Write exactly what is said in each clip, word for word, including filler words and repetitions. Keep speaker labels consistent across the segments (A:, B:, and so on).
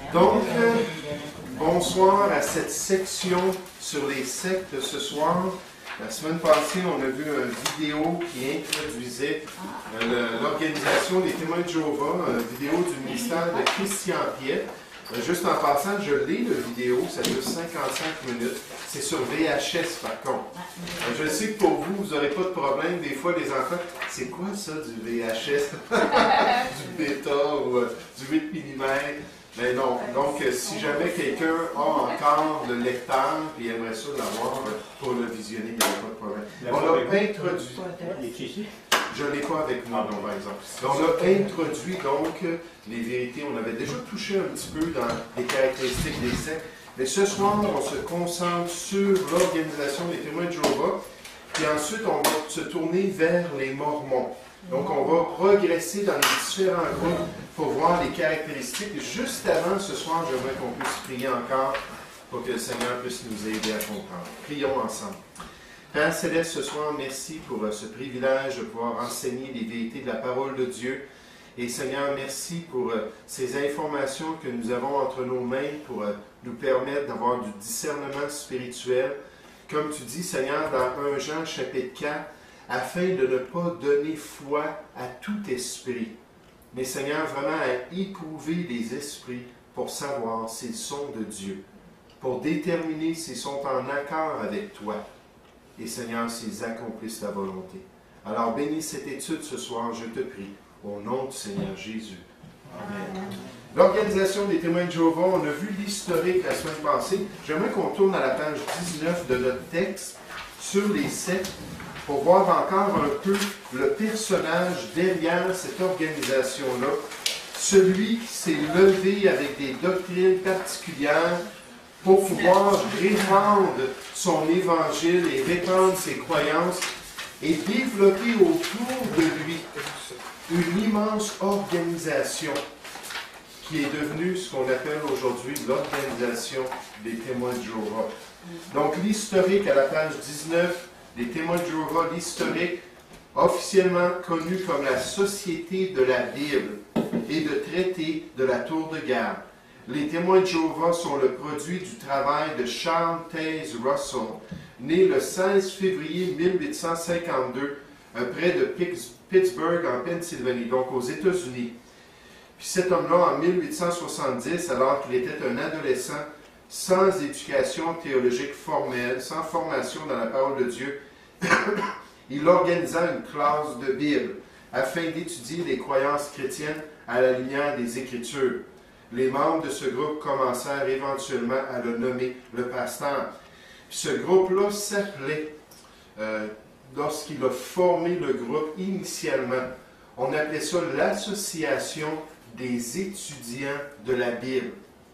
A: Donc, euh, bonsoir à cette section sur les sectes ce soir. La semaine passée, on a vu une vidéo qui introduisait euh, l'organisation des témoins de Jéhovah, une vidéo du ministère de Christian Piet. Euh, juste en passant, je lis la vidéo, ça dure cinquante-cinq minutes. C'est sur V H S par contre. Euh, je sais que pour vous, vous n'aurez pas de problème. Des fois, les enfants, c'est quoi ça du V H S? Du bêta ou euh, du huit millimètres? Mais non, donc euh, si jamais quelqu'un a encore le lecteur et aimerait ça l'avoir euh, pour le visionner, il n'y a pas de problème. On a introduit, je ne l'ai pas avec nous, non, par exemple. On a introduit donc les vérités, on avait déjà touché un petit peu dans les caractéristiques des sectes, mais ce soir, on se concentre sur l'organisation des témoins de Jéhovah, puis ensuite, on va se tourner vers les Mormons. Donc, on va progresser dans les différents groupes pour voir les caractéristiques. Juste avant ce soir, j'aimerais qu'on puisse prier encore pour que le Seigneur puisse nous aider à comprendre. Prions ensemble. Père Céleste, ce soir, merci pour ce privilège de pouvoir enseigner les vérités de la parole de Dieu. Et Seigneur, merci pour ces informations que nous avons entre nos mains pour nous permettre d'avoir du discernement spirituel. Comme tu dis, Seigneur, dans un Jean chapitre quatre, afin de ne pas donner foi à tout esprit, mais Seigneur, vraiment à éprouver les esprits pour savoir s'ils sont de Dieu, pour déterminer s'ils sont en accord avec toi, et Seigneur, s'ils accomplissent ta volonté. Alors bénis cette étude ce soir, je te prie, au nom du Seigneur Jésus. Amen. L'organisation des témoins de Jéhovah, on a vu l'historique la semaine passée. J'aimerais qu'on tourne à la page dix-neuf de notre texte sur les sectes, pour voir encore un peu le personnage derrière cette organisation-là. Celui qui s'est levé avec des doctrines particulières pour pouvoir répandre son évangile et répandre ses croyances et développer autour de lui une immense organisation qui est devenue ce qu'on appelle aujourd'hui l'organisation des témoins de Jéhovah. Donc l'historique à la page dix-neuf, les témoins de Jéhovah, l'historique, officiellement connu comme la Société de la Bible et de traité de la Tour de Garde. Les témoins de Jéhovah sont le produit du travail de Charles Taze Russell, né le seize février mille huit cent cinquante-deux, près de Pittsburgh, en Pennsylvanie, donc aux États-Unis. Puis cet homme-là, en mille huit cent soixante-dix, alors qu'il était un adolescent, sans éducation théologique formelle, sans formation dans la parole de Dieu, il organisa une classe de Bible afin d'étudier les croyances chrétiennes à la lumière des Écritures. Les membres de ce groupe commencèrent éventuellement à le nommer le pasteur. Puis ce groupe-là s'appelait, euh, lorsqu'il a formé le groupe initialement, on appelait ça l'Association des étudiants de la Bible.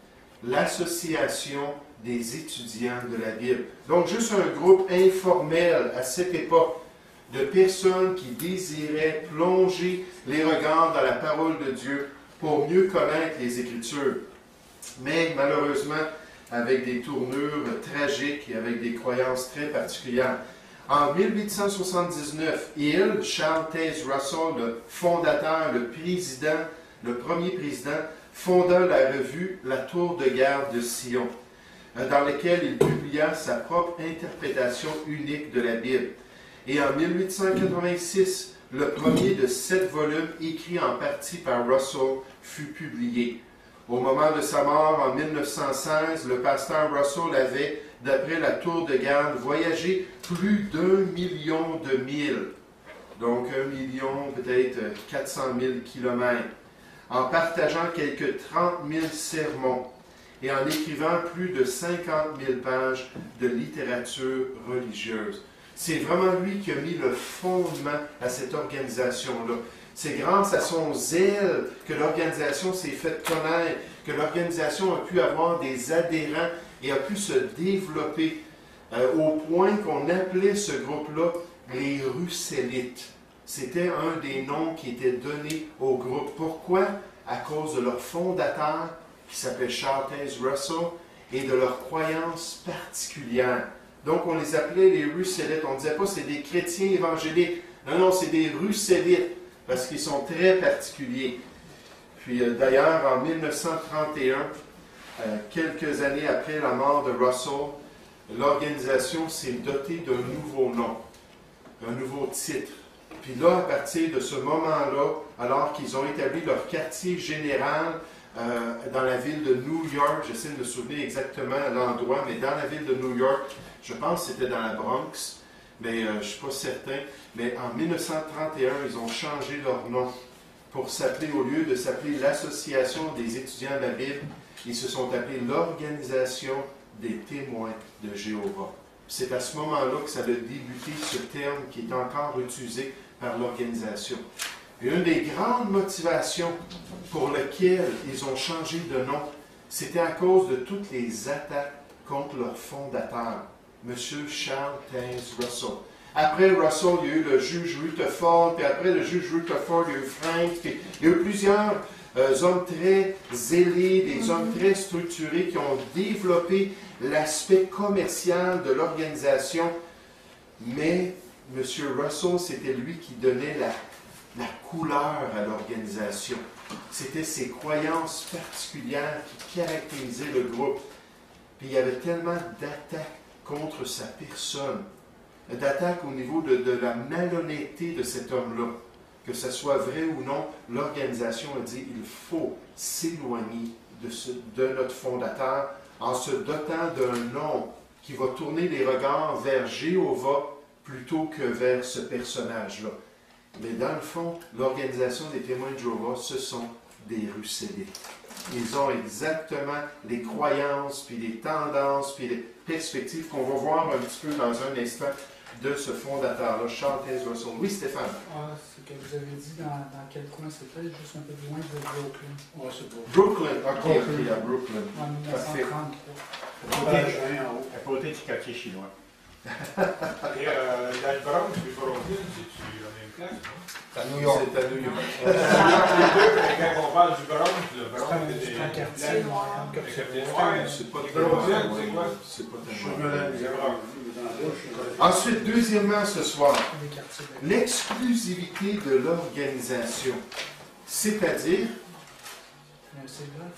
A: L'Association des étudiants de la Bible. Donc, juste un groupe informel à cette époque de personnes qui désiraient plonger les regards dans la parole de Dieu pour mieux connaître les Écritures. Mais malheureusement, avec des tournures tragiques et avec des croyances très particulières. En mille huit cent soixante-dix-neuf, il, Charles Taze Russell, le fondateur, le président, le premier président, fonda la revue La Tour de Garde de Sion, dans laquelle il publia sa propre interprétation unique de la Bible. Et en mille huit cent quatre-vingt-six, le premier de sept volumes, écrit en partie par Russell, fut publié. Au moment de sa mort, en mille neuf cent seize, le pasteur Russell avait, d'après la Tour de Garde, voyagé plus d'un million de milles, donc un million, peut-être quatre cent mille kilomètres, en partageant quelques trente mille sermons et en écrivant plus de cinquante mille pages de littérature religieuse. C'est vraiment lui qui a mis le fondement à cette organisation-là. C'est grâce à son zèle que l'organisation s'est faite connaître, que l'organisation a pu avoir des adhérents et a pu se développer euh, au point qu'on appelait ce groupe-là les Russellites. C'était un des noms qui était donné au groupe. Pourquoi? À cause de leur fondateur, qui s'appelait Charles Taze Russell, et de leurs croyances particulières. Donc, on les appelait les Russellites. On ne disait pas c'est des chrétiens évangéliques. Non, non, c'est des Russellites, parce qu'ils sont très particuliers. Puis, euh, d'ailleurs, en mille neuf cent trente et un, euh, quelques années après la mort de Russell, l'organisation s'est dotée d'un nouveau nom, un nouveau titre. Puis là, à partir de ce moment-là, alors qu'ils ont établi leur quartier général euh, dans la ville de New York, j'essaie de me souvenir exactement l'endroit, mais dans la ville de New York, je pense que c'était dans la Bronx, mais euh, je ne suis pas certain, mais en mille neuf cent trente et un, ils ont changé leur nom pour s'appeler, au lieu de s'appeler l'Association des étudiants de la Bible, ils se sont appelés l'Organisation des témoins de Jéhovah. C'est à ce moment-là que ça a débuté ce terme qui est encore utilisé par l'organisation. Et une des grandes motivations pour lesquelles ils ont changé de nom, c'était à cause de toutes les attaques contre leur fondateur, M. Charles Taze Russell. Après Russell, il y a eu le juge Rutherford, puis après le juge Rutherford, il y a eu Frank, puis il y a eu plusieurs euh, hommes très zélés, des hommes très structurés qui ont développé l'aspect commercial de l'organisation. Mais M. Russell, c'était lui qui donnait la, la couleur à l'organisation. C'était ses croyances particulières qui caractérisaient le groupe. Puis il y avait tellement d'attaques contre sa personne, d'attaques au niveau de, de la malhonnêteté de cet homme-là, que ce soit vrai ou non, l'organisation a dit il faut s'éloigner de, ce, de notre fondateur en se dotant d'un nom qui va tourner les regards vers Jéhovah plutôt que vers ce personnage-là. Mais dans le fond, l'organisation des témoins de Jéhovah, ce sont des Russellites. Ils ont exactement les croyances, puis les tendances, puis les perspectives qu'on va voir un petit peu dans un instant de ce fondateur-là, Charles Taze Russell. Oui, Stéphane?
B: Ah, c'est que vous avez dit dans, dans quel coin c'était, juste un peu plus loin de Brooklyn.
C: Ouais, c'est beau.
A: Brooklyn, ok, ok, à Brooklyn.
B: En mille neuf cent trente-trois.
C: Parfait.
D: À côté du quartier chinois.
E: Et euh, dans le Bronx, puis Brooklyn, c'est-tu la même place?
D: C'est à New York.
A: C'est à New York.
E: Les deux, mais quand on parle du Bronx, le Bronx,
B: C'est un quartier noir.
E: c'est ouais,
A: C'est pas
E: les
A: tellement
E: Brooklyn,
A: loin.
E: c'est quoi?
A: C'est pas
C: Je
A: tellement
C: me
A: loin.
C: lève,
E: C'est Bronx.
A: Ensuite, deuxièmement, ce soir,
B: Des quartiers de-
A: l'exclusivité de l'organisation. C'est-à-dire,
B: Mais c'est là,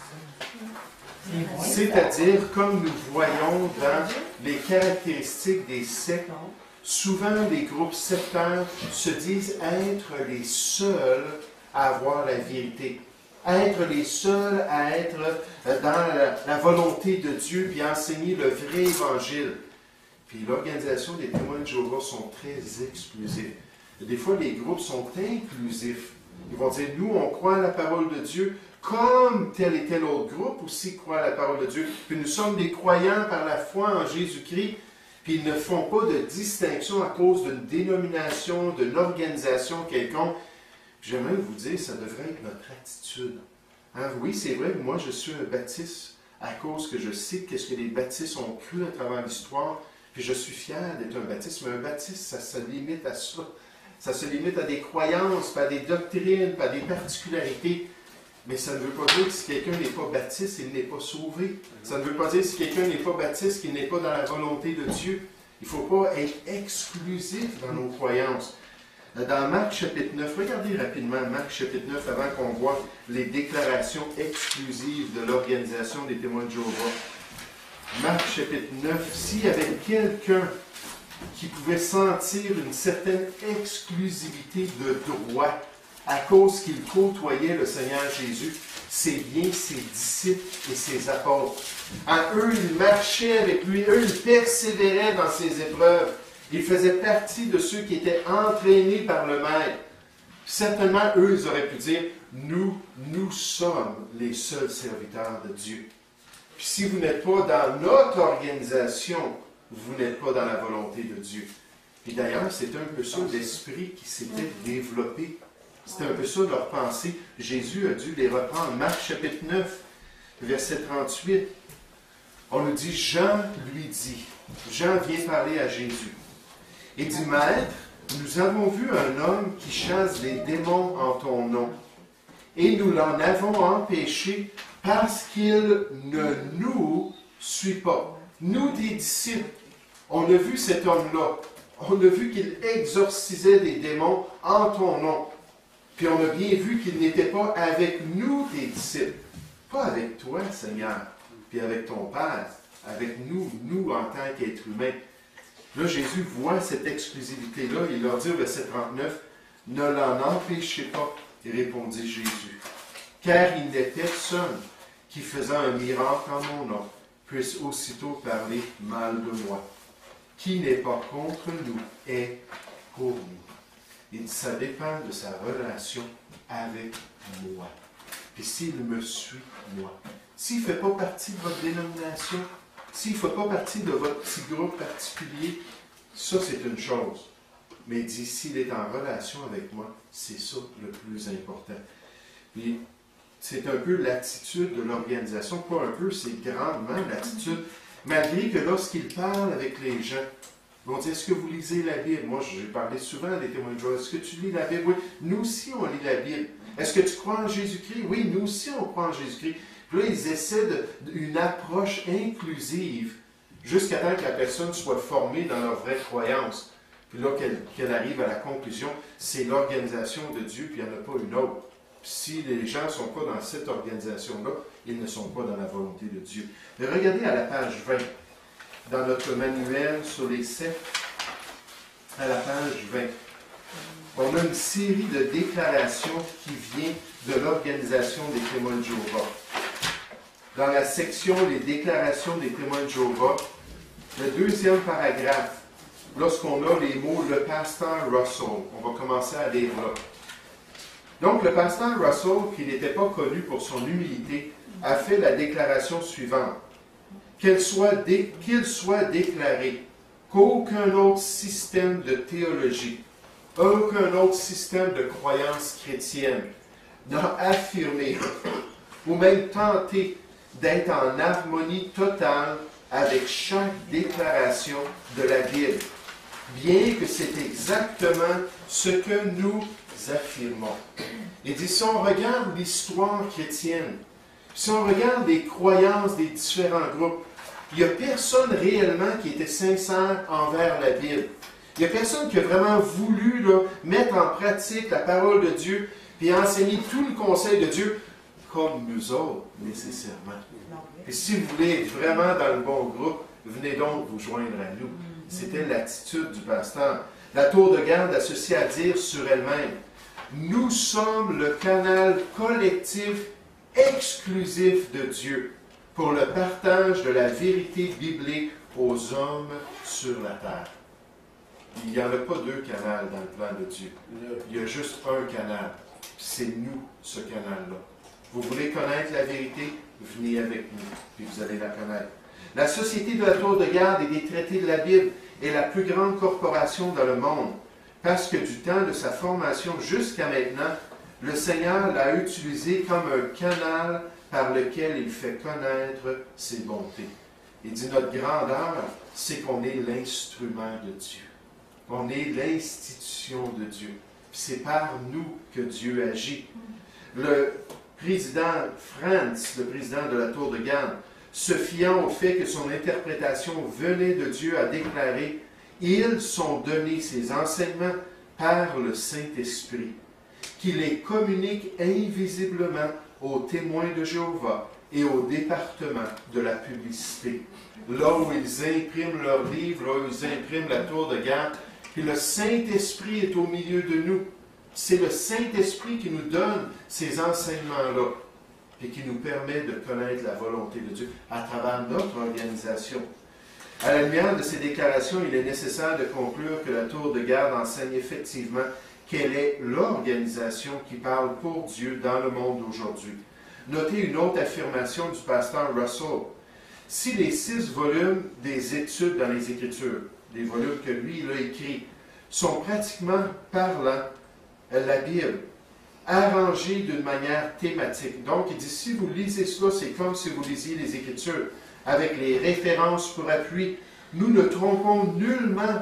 B: ça.
A: c'est-à-dire, comme nous voyons dans les caractéristiques des sectes, souvent les groupes sectaires se disent être les seuls à avoir la vérité, être les seuls à être dans la, la volonté de Dieu puis enseigner le vrai évangile. Puis l'organisation des témoins de Jéhovah sont très exclusifs. Des fois, les groupes sont inclusifs. Ils vont dire, nous, on croit à la parole de Dieu, comme tel et tel autre groupe aussi croit à la parole de Dieu. Puis nous sommes des croyants par la foi en Jésus-Christ. Puis ils ne font pas de distinction à cause d'une dénomination, d'une organisation quelconque. J'aimerais vous dire, ça devrait être notre attitude. Hein, oui, c'est vrai, moi je suis un baptiste à cause que je sais qu'est-ce que les baptistes ont cru à travers l'histoire. Puis je suis fier d'être un baptiste, mais un baptiste, ça se limite à ça. Ça se limite à des croyances, pas à des doctrines, pas à des particularités. Mais ça ne veut pas dire que si quelqu'un n'est pas baptiste, il n'est pas sauvé. Ça ne veut pas dire que si quelqu'un n'est pas baptiste, qu'il n'est pas dans la volonté de Dieu. Il ne faut pas être exclusif dans nos croyances. Dans Marc chapitre neuf, regardez rapidement Marc chapitre neuf avant qu'on voit les déclarations exclusives de l'organisation des témoins de Jéhovah. Marc chapitre neuf, s'il y avait quelqu'un qui pouvait sentir une certaine exclusivité de droit à cause qu'il côtoyait le Seigneur Jésus, c'est bien ses disciples et ses apôtres. En eux, ils marchaient avec lui, eux, ils persévéraient dans ses épreuves. Ils faisaient partie de ceux qui étaient entraînés par le Maître. Certainement, eux, ils auraient pu dire, nous, nous sommes les seuls serviteurs de Dieu. Puis si vous n'êtes pas dans notre organisation, vous n'êtes pas dans la volonté de Dieu. Et d'ailleurs, c'est un peu ça l'esprit qui s'était développé. C'était un peu ça leur pensée. Jésus a dû les reprendre. Marc chapitre neuf, verset trente-huit. On nous dit, Jean lui dit, Jean vient parler à Jésus. Et dit, Maître, nous avons vu un homme qui chasse les démons en ton nom. Et nous l'en avons empêché parce qu'il ne nous suit pas. Nous, des disciples, on a vu cet homme-là. On a vu qu'il exorcisait des démons en ton nom. Puis on a bien vu qu'il n'était pas avec nous, tes disciples. Pas avec toi, Seigneur. puis avec ton Père, avec nous, nous en tant qu'êtres humains. Là, Jésus voit cette exclusivité-là, il leur dit au verset trente-neuf, « Ne l'en empêchez pas, répondit Jésus, car il n'est personne qui faisant un miracle en mon nom puisse aussitôt parler mal de moi. Qui n'est pas contre nous est pour nous. » Et ça dépend de sa relation avec moi. Puis s'il me suit, moi. S'il ne fait pas partie de votre dénomination, s'il ne fait pas partie de votre petit groupe particulier, ça c'est une chose. Mais dit, s'il est en relation avec moi, c'est ça le plus important. Puis, c'est un peu l'attitude de l'organisation, pas un peu, c'est grandement l'attitude, malgré que lorsqu'il parle avec les gens, ils vont dire, est-ce que vous lisez la Bible? Moi, j'ai parlé souvent des témoins de Jéhovah. Est-ce que tu lis la Bible? Oui, nous aussi, on lit la Bible. Est-ce que tu crois en Jésus-Christ? Oui, nous aussi, on croit en Jésus-Christ. Puis là, ils essaient d'une approche inclusive jusqu'à temps que la personne soit formée dans leur vraie croyance. Puis là, qu'elle qu'elle arrive à la conclusion, c'est l'organisation de Dieu, puis il n'y en a pas une autre. Puis si les gens ne sont pas dans cette organisation-là, ils ne sont pas dans la volonté de Dieu. Mais regardez à la page vingt, dans notre manuel sur les sectes, à la page vingt. On a une série de déclarations qui vient de l'organisation des témoins de Jéhovah. Dans la section « Les déclarations des témoins de Jéhovah », le deuxième paragraphe, lorsqu'on a les mots « le pasteur Russell », on va commencer à lire là. Donc, le pasteur Russell, qui n'était pas connu pour son humilité, a fait la déclaration suivante. Qu'il soit, dé, qu'il soit déclaré qu'aucun autre système de théologie, aucun autre système de croyance chrétienne n'a affirmé ou même tenté d'être en harmonie totale avec chaque déclaration de la Bible, bien que c'est exactement ce que nous affirmons. Il dit, si on regarde l'histoire chrétienne, si on regarde les croyances des différents groupes, il n'y a personne réellement qui était sincère envers la Bible. Il n'y a personne qui a vraiment voulu là, mettre en pratique la parole de Dieu et enseigner tout le conseil de Dieu comme nous autres, nécessairement. Et si vous voulez être vraiment dans le bon groupe, venez donc vous joindre à nous. C'était l'attitude du pasteur. La tour de garde a ceci à dire sur elle-même. Nous sommes le canal collectif exclusif de Dieu pour le partage de la vérité biblique aux hommes sur la terre. Il n'y en a pas deux canaux dans le plan de Dieu. Il y a juste un canal. C'est nous, ce canal-là. Vous voulez connaître la vérité? Venez avec nous, puis vous allez la connaître. La Société de la Tour de Garde et des traités de la Bible est la plus grande corporation dans le monde, parce que du temps de sa formation jusqu'à maintenant, le Seigneur l'a utilisé comme un canal par lequel il fait connaître ses bontés. Il dit, notre grandeur, c'est qu'on est l'instrument de Dieu. On est l'institution de Dieu. C'est par nous que Dieu agit. Le président Franz, le président de la Tour de Garde, se fiant au fait que son interprétation venait de Dieu, a déclaré « Ils sont donnés ces enseignements par le Saint-Esprit, qui les communique invisiblement aux témoins de Jéhovah et au département de la publicité. » Là où ils impriment leurs livres, là où ils impriment la Tour de Garde, puis le Saint-Esprit est au milieu de nous. C'est le Saint-Esprit qui nous donne ces enseignements-là et qui nous permet de connaître la volonté de Dieu à travers notre organisation. À la lumière de ces déclarations, il est nécessaire de conclure que la Tour de Garde enseigne effectivement quelle est l'organisation qui parle pour Dieu dans le monde d'aujourd'hui. Notez une autre affirmation du pasteur Russell. Si les six volumes des études dans les Écritures, des volumes que lui il a écrits, sont pratiquement parlant la Bible, arrangée d'une manière thématique. Donc, il dit, si vous lisez cela, c'est comme si vous lisiez les Écritures, avec les références pour appui. Nous ne trompons nullement,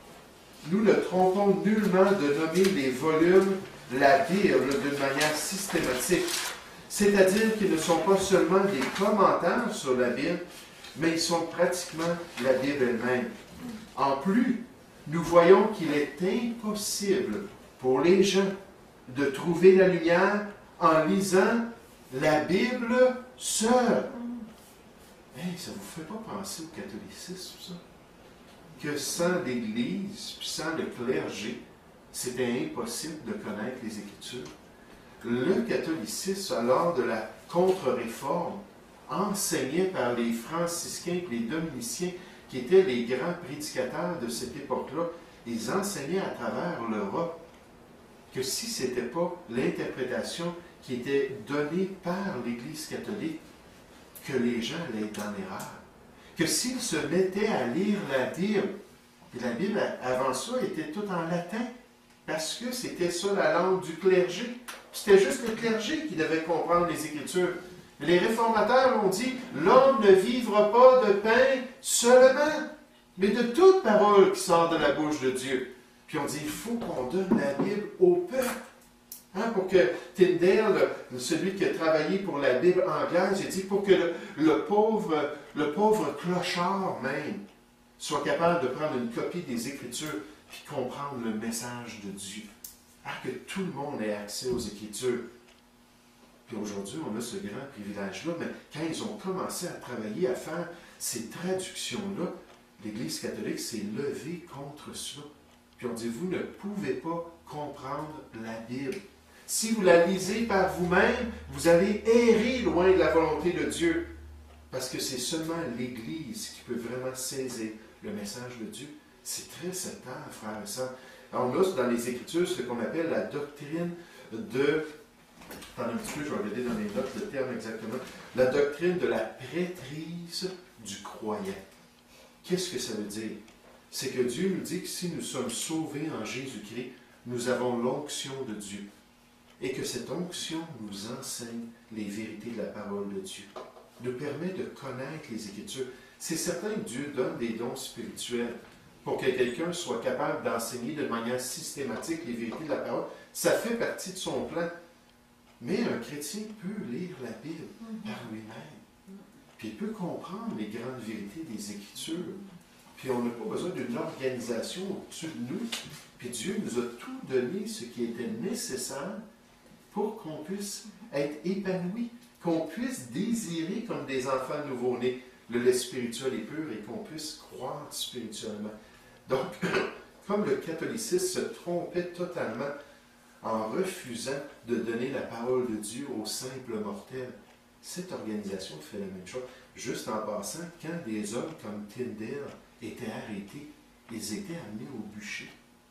A: nous ne trompons nullement de nommer les volumes la Bible d'une manière systématique. C'est-à-dire qu'ils ne sont pas seulement des commentaires sur la Bible, mais ils sont pratiquement la Bible elle-même. En plus, nous voyons qu'il est impossible pour les gens de trouver la lumière en lisant la Bible seule. Hey, ça ne vous fait pas penser au catholicisme, ça? Que sans l'Église, puis sans le clergé, c'était impossible de connaître les Écritures. Le catholicisme, lors de la contre-réforme, enseigné par les franciscains et les dominiciens, qui étaient les grands prédicateurs de cette époque-là, ils enseignaient à travers l'Europe que si ce n'était pas l'interprétation qui était donnée par l'Église catholique, que les gens allaient être dans l'erreur. Que s'ils se mettaient à lire la Bible, et la Bible avant ça était toute en latin, parce que c'était ça la langue du clergé. C'était juste le clergé qui devait comprendre les Écritures. Les réformateurs ont dit, l'homme ne vivra pas de pain seulement, mais de toute parole qui sort de la bouche de Dieu. Puis on dit, il faut qu'on donne la Bible au peuple. Hein, pour que Tyndale, celui qui a travaillé pour la Bible anglaise, il dit pour que le, le, pauvre, le pauvre clochard même soit capable de prendre une copie des Écritures puis comprendre le message de Dieu. Hein, que tout le monde ait accès aux Écritures. Puis aujourd'hui, on a ce grand privilège-là, mais quand ils ont commencé à travailler, à faire ces traductions-là, l'Église catholique s'est levée contre cela. Puis on dit, vous ne pouvez pas comprendre la Bible. Si vous la lisez par vous-même, vous allez errer loin de la volonté de Dieu. Parce que c'est seulement l'Église qui peut vraiment saisir le message de Dieu. C'est très certain, frères et sœurs. On a dans les Écritures ce qu'on appelle la doctrine de... Attendez un petit peu, je vais regarder dans mes notes le terme exactement. La doctrine de la prêtrise du croyant. Qu'est-ce que ça veut dire? C'est que Dieu nous dit que si nous sommes sauvés en Jésus-Christ, nous avons l'onction de Dieu. Et que cette onction nous enseigne les vérités de la parole de Dieu. Nous permet de connaître les Écritures. C'est certain que Dieu donne des dons spirituels pour que quelqu'un soit capable d'enseigner de manière systématique les vérités de la parole. Ça fait partie de son plan. Mais un chrétien peut lire la Bible par lui-même. Puis il peut comprendre les grandes vérités des Écritures. Puis on n'a pas besoin d'une organisation au-dessus de nous. Puis Dieu nous a tout donné ce qui était nécessaire pour qu'on puisse être épanoui, qu'on puisse désirer comme des enfants nouveau-nés le lait spirituel et pur et qu'on puisse croire spirituellement. Donc, comme le catholicisme se trompait totalement en refusant de donner la parole de Dieu aux simples mortels, cette organisation fait la même chose. Juste en passant, quand des hommes comme Tyndale étaient arrêtés, ils étaient amenés au bûcher.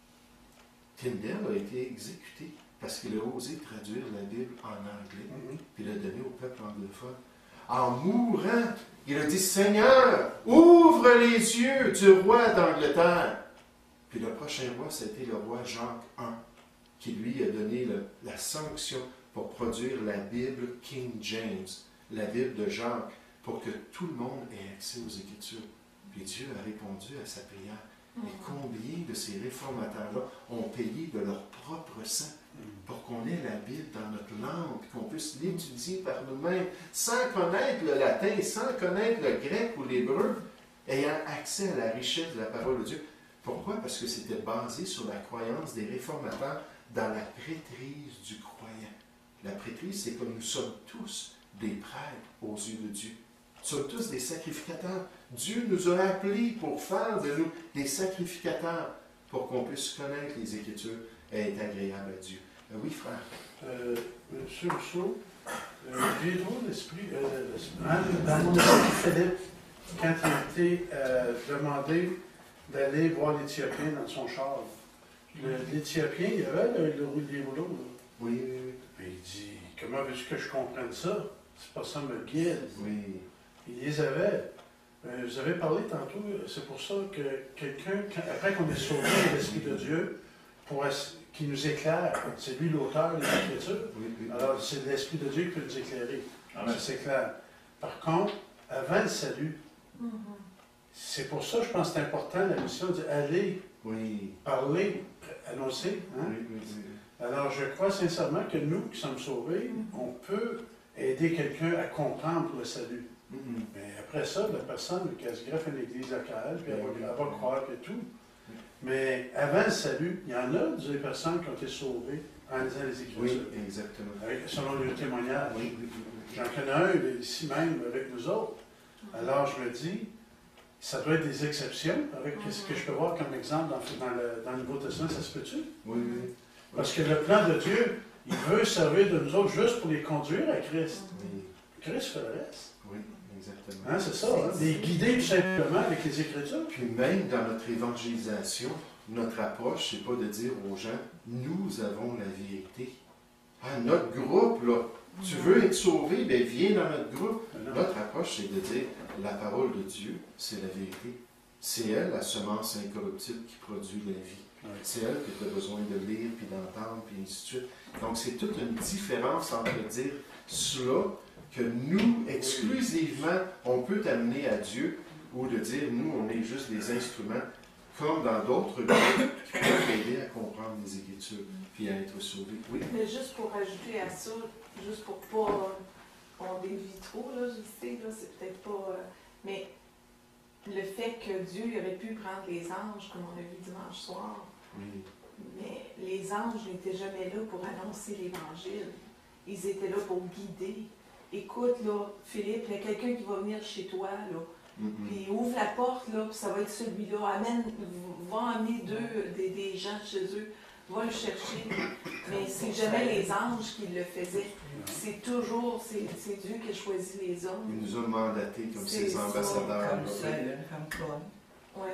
A: Tyndale a été exécuté parce qu'il a osé traduire la Bible en anglais, mm-hmm. puis l'a donné au peuple anglophone. En mourant, il a dit, Seigneur, ouvre les yeux du roi d'Angleterre. Puis le prochain roi, c'était le roi Jacques Ier, qui lui a donné le, la sanction pour produire la Bible King James, la Bible de Jacques, pour que tout le monde ait accès aux Écritures. Puis Dieu a répondu à sa prière. Et combien de ces réformateurs-là ont payé de leur propre sang pour qu'on ait la Bible dans notre langue, qu'on puisse l'étudier par nous-mêmes, sans connaître le latin, sans connaître le grec ou l'hébreu, ayant accès à la richesse de la parole de Dieu. Pourquoi? Parce que c'était basé sur la croyance des réformateurs dans la prêtrise du croyant. La prêtrise, c'est comme nous sommes tous des prêtres aux yeux de Dieu. Nous sommes tous des sacrificateurs. Dieu nous a appelés pour faire de nous des sacrificateurs pour qu'on puisse connaître les Écritures et être agréable à Dieu. Euh, oui, frère.
C: Euh, Monsieur Rousseau, euh, j'ai trop l'esprit, euh, hein, dans mon esprit, Philippe, quand il a été euh, demandé d'aller voir l'Éthiopien dans son char. L'Éthiopien, il y avait le, le, les rouleaux. Là.
A: Oui, oui, oui.
C: Mais il dit, comment veux-tu que je comprenne ça? C'est pas ça me guide.
A: Oui.
C: Il les avait. Euh, vous avez parlé tantôt, c'est pour ça que quelqu'un, après qu'on est sauvé de l'Esprit de Dieu, pour, qui nous éclaire, c'est lui l'auteur des Écritures,
A: Oui, oui.
C: alors c'est l'Esprit de Dieu qui peut nous éclairer.
D: Amen.
C: C'est clair. Par contre, avant le salut, mm-hmm. c'est pour ça, je pense que c'est important la mission d'aller
A: oui.
C: parler, annoncer. Hein?
A: Oui, oui, oui.
C: Alors, je crois sincèrement que nous qui sommes sauvés, on peut aider quelqu'un à comprendre le salut. Mm-hmm. Mais après ça, la personne qui se greffe à l'église locale, puis elle va, elle va croire et tout. Mm-hmm. Mais avant le salut, il y en a des personnes qui ont été sauvées en lisant les Écritures.
A: Oui, exactement.
C: Avec, selon le témoignage.
A: Oui, oui, oui, oui.
C: J'en connais un ici même avec nous autres. Alors, je me dis, ça doit être des exceptions, avec ce que je peux voir comme exemple dans, dans, le, dans le Nouveau Testament, ça se peut-tu?
A: Oui, oui.
C: Parce que le plan de Dieu, il veut servir de nous autres juste pour les conduire à Christ.
A: Oui,
C: Christ fait le reste.
A: oui, exactement.
C: Hein, c'est ça, hein? Les guider tout simplement avec les Écritures.
A: Puis même dans notre évangélisation, notre approche, c'est pas de dire aux gens, nous avons la vérité. Ah, notre groupe, là, tu veux être sauvé, bien viens dans notre groupe.
C: Non.
A: Notre approche, c'est de dire, la parole de Dieu, c'est la vérité. C'est elle, la semence incorruptible, qui produit la vie.
C: Oui.
A: C'est elle que tu as besoin de lire, puis d'entendre, puis ainsi de suite. Donc, c'est toute une différence entre dire cela, que nous, exclusivement, on peut t'amener à Dieu, ou de dire, nous, on est juste des instruments, comme dans d'autres groupes qui peuvent aider à comprendre les Écritures, puis à être sauvés. Oui.
F: Mais juste pour ajouter à ça, juste pour pas... On dévie trop, là, je sais, là, c'est peut-être pas... Euh, mais le fait que Dieu aurait pu prendre les anges, comme on a vu dimanche soir,
A: Oui.
F: mais les anges n'étaient jamais là pour annoncer l'Évangile. Ils étaient là pour guider. Écoute, là, Philippe, il y a quelqu'un qui va venir chez toi, là.
A: Mm-hmm.
F: Puis ouvre la porte, là, puis ça va être celui-là. Amène, va amener deux, des, des gens chez eux. Va le chercher. Mais c'est jamais les anges qui le faisaient. C'est toujours, c'est Dieu qui a choisi les hommes.
A: Il nous a mandatés comme
F: C'est
A: ses ambassadeurs.
G: Comme seul, comme toi.
F: Oui.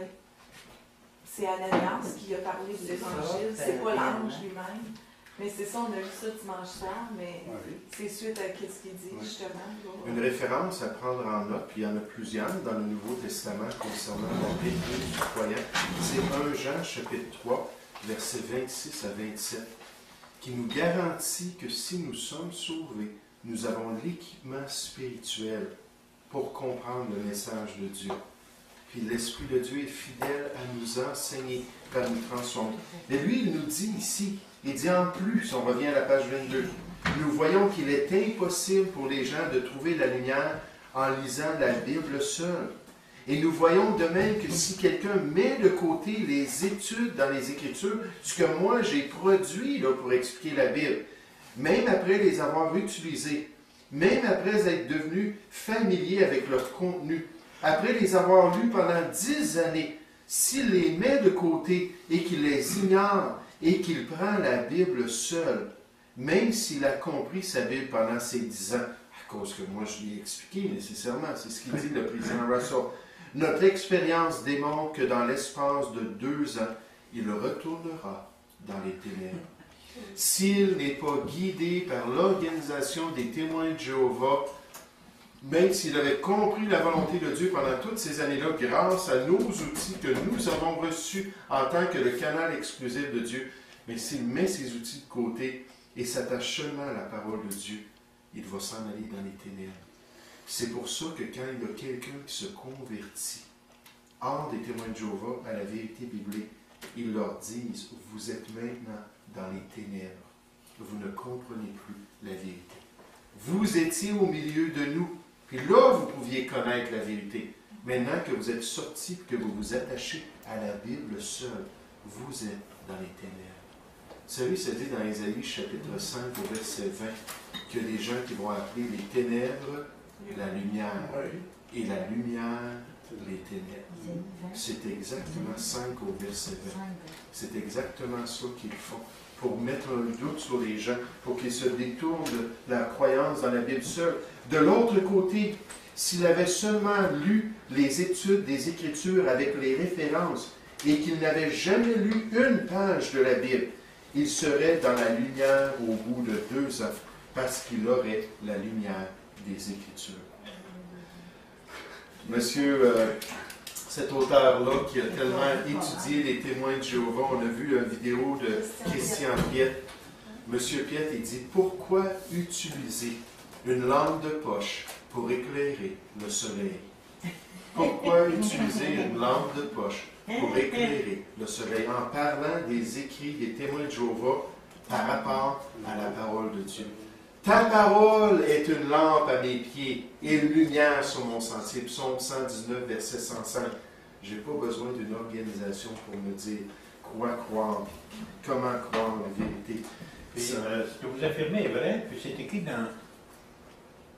F: C'est Ananias qui a parlé de l'Évangile. C'est pas l'ange lui-même. Mais c'est ça, on a vu ça dimanche soir, mais
C: Oui.
F: c'est suite à ce qu'il dit,
A: Oui.
F: justement. Là.
A: Une référence à prendre en note, puis il y en a plusieurs dans le Nouveau Testament concernant la vie du croyant. C'est premier Jean, chapitre trois, versets vingt-six à vingt-sept, qui nous garantit que si nous sommes sauvés, nous avons l'équipement spirituel pour comprendre le message de Dieu. Puis l'Esprit de Dieu est fidèle à nous enseigner, à nous transformer. Mais lui, il nous dit ici, il dit en plus, on revient à la page vingt-deux, nous voyons qu'il est impossible pour les gens de trouver la lumière en lisant la Bible seule. Et nous voyons de même que si quelqu'un met de côté les études dans les Écritures, ce que moi j'ai produit là, pour expliquer la Bible, même après les avoir utilisés, même après être devenu familier avec leur contenu, après les avoir lus pendant dix années, s'il les met de côté et qu'il les ignore et qu'il prend la Bible seule, même s'il a compris sa Bible pendant ces dix ans, à cause que moi je lui ai expliqué nécessairement, c'est ce qu'il dit le président Russell, notre expérience démontre que dans l'espace de deux ans, il retournera dans les ténèbres. S'il n'est pas guidé par l'organisation des témoins de Jéhovah, même s'il avait compris la volonté de Dieu pendant toutes ces années-là, grâce à nos outils que nous avons reçus en tant que le canal exclusif de Dieu, mais s'il met ses outils de côté et s'attache seulement à la parole de Dieu, il va s'en aller dans les ténèbres. C'est pour ça que quand il y a quelqu'un qui se convertit hors des témoins de Jéhovah à la vérité biblique, ils leur disent, vous êtes maintenant dans les ténèbres. Vous ne comprenez plus la vérité. Vous étiez au milieu de nous, puis là, vous pouviez connaître la vérité. Maintenant que vous êtes sortis et que vous vous attachez à la Bible seule, vous êtes dans les ténèbres. Vous savez, ça dit dans Ésaïe chapitre cinq au verset vingt qu'il y a des gens qui vont appeler les ténèbres la lumière et la lumière les ténèbres. C'est exactement cinq au verset vingt. C'est exactement ça qu'ils font pour mettre un doute sur les gens, pour qu'ils se détournent de la croyance dans la Bible seule. De l'autre côté, s'il avait seulement lu les études des Écritures avec les références et qu'il n'avait jamais lu une page de la Bible, il serait dans la lumière au bout de deux ans, parce qu'il aurait la lumière des Écritures. Monsieur, euh, cet auteur-là qui a tellement étudié les témoins de Jéhovah, on a vu une vidéo de Christian Piette. Monsieur Piette, il dit, pourquoi utiliser une lampe de poche pour éclairer le soleil? Pourquoi utiliser une lampe de poche pour éclairer le soleil en parlant des écrits des témoins de Jéhovah par rapport à la parole de Dieu? Ta parole est une lampe à mes pieds et une lumière sur mon sentier. Psaume cent dix-neuf, verset cent cinq. Je n'ai pas besoin d'une organisation pour me dire quoi croire, comment croire la vérité.
D: Puis, euh, ce que vous affirmez est vrai, puis c'est écrit dans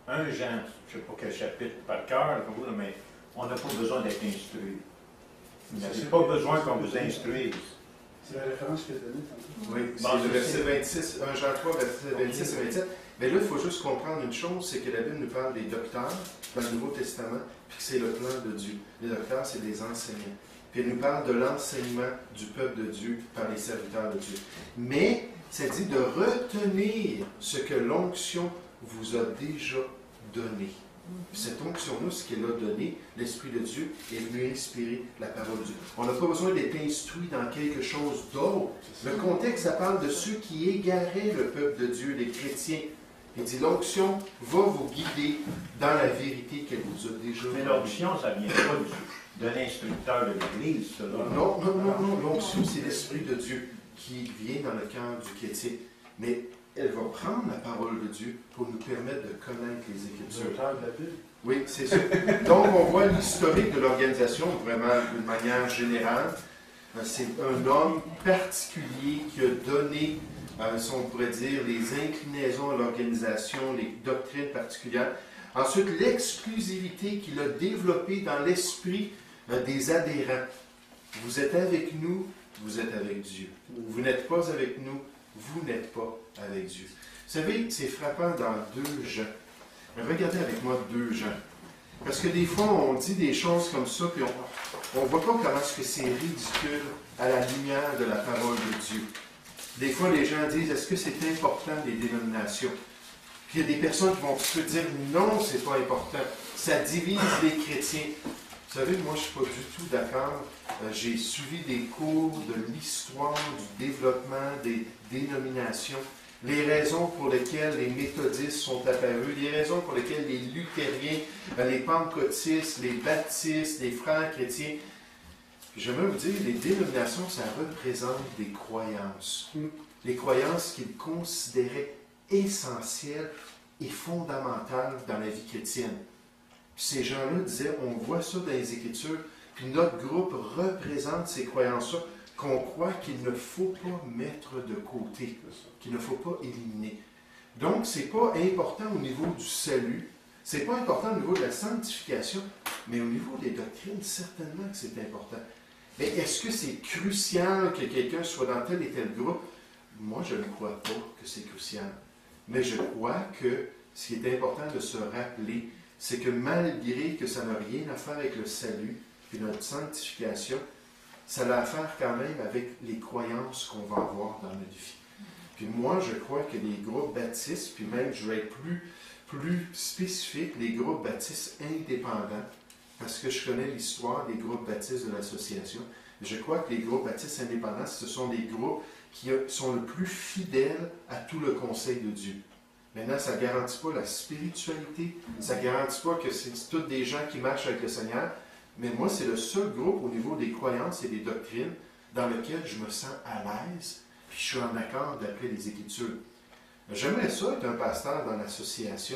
D: un Jean, je ne sais pas quel chapitre par cœur, mais on n'a pas besoin d'être instruit. Vous n'avez pas besoin qu'on vous instruise.
C: C'est la référence que tu as donnée tantôt.
A: Oui, c'est
D: Bon,
A: le
D: c'est-
A: verset vingt-six, un Jean trois, verset vingt-six et vingt-sept. Mais là, il faut juste comprendre une chose, c'est que la Bible nous parle des docteurs dans le Nouveau Testament, puis que c'est le plan de Dieu. Les docteurs, c'est des enseignants. Puis elle nous parle de l'enseignement du peuple de Dieu par les serviteurs de Dieu. Mais, ça dit de retenir ce que l'onction vous a déjà donné. Cette onction-là, ce qu'elle a donné, l'Esprit de Dieu est venu inspirer la parole de Dieu. On n'a pas besoin d'être instruit dans quelque chose d'autre. Le contexte, ça parle de ceux qui égaraient le peuple de Dieu, les chrétiens. Il dit, l'onction va vous guider dans la vérité qu'elle vous a déjà
D: Mais
A: donnée.
D: l'onction, ça ne vient pas du- d'un instructeur de l'Église, ça. là.
A: Non, non, non, non. L'onction, c'est l'Esprit de Dieu qui vient dans le cœur du chrétien. Mais elle va prendre la parole de Dieu pour nous permettre de connaître les Écritures.
C: L'auteur de la Bible.
A: Oui, c'est ça. Donc, on voit l'historique de l'organisation vraiment d'une manière générale. Euh, C'est un homme particulier qui a donné, euh, si on pourrait dire, les inclinaisons à l'organisation, les doctrines particulières. Ensuite, l'exclusivité qu'il a développée dans l'esprit euh, des adhérents. Vous êtes avec nous, vous êtes avec Dieu. Vous n'êtes pas avec nous, vous n'êtes pas avec Dieu. Vous savez, c'est frappant dans deux Jean. Regardez avec moi deux Jean. Parce que des fois, on dit des choses comme ça, puis on ne voit pas comment est-ce que c'est ridicule à la lumière de la parole de Dieu. Des fois, les gens disent, est-ce que c'est important les dénominations? Puis il y a des personnes qui vont se dire, non, c'est pas important. Ça divise les chrétiens. Vous savez, moi, je ne suis pas du tout d'accord. Euh, j'ai suivi des cours de l'histoire, du développement des dénominations, les raisons pour lesquelles les méthodistes sont apparus, les raisons pour lesquelles les luthériens, euh, les pentecôtistes, les baptistes, les frères chrétiens. Puis j'aimerais vous dire, les dénominations, ça représente des croyances.
C: Mm.
A: Les croyances qu'ils considéraient essentielles et fondamentales dans la vie chrétienne. Puis ces gens-là disaient, on voit ça dans les Écritures, puis notre groupe représente ces croyances-là qu'on croit qu'il ne faut pas mettre de côté, qu'il ne faut pas éliminer. Donc, ce n'est pas important au niveau du salut, ce n'est pas important au niveau de la sanctification, mais au niveau des doctrines, certainement que c'est important. Mais est-ce que c'est crucial que quelqu'un soit dans tel et tel groupe? Moi, je ne crois pas que c'est crucial. Mais je crois que ce qui est important de se rappeler, c'est que malgré que ça n'a rien à faire avec le salut et notre sanctification, ça a à faire quand même avec les croyances qu'on va avoir dans notre vie. Puis moi, je crois que les groupes baptistes, puis même je vais être plus, plus spécifique, les groupes baptistes indépendants, parce que je connais l'histoire des groupes baptistes de l'association, je crois que les groupes baptistes indépendants, ce sont des groupes qui sont le plus fidèles à tout le conseil de Dieu. Maintenant, ça ne garantit pas la spiritualité, ça ne garantit pas que c'est tous des gens qui marchent avec le Seigneur, mais moi, c'est le seul groupe au niveau des croyances et des doctrines dans lequel je me sens à l'aise, puis je suis en accord d'après les Écritures. J'aimerais ça être un pasteur dans l'association.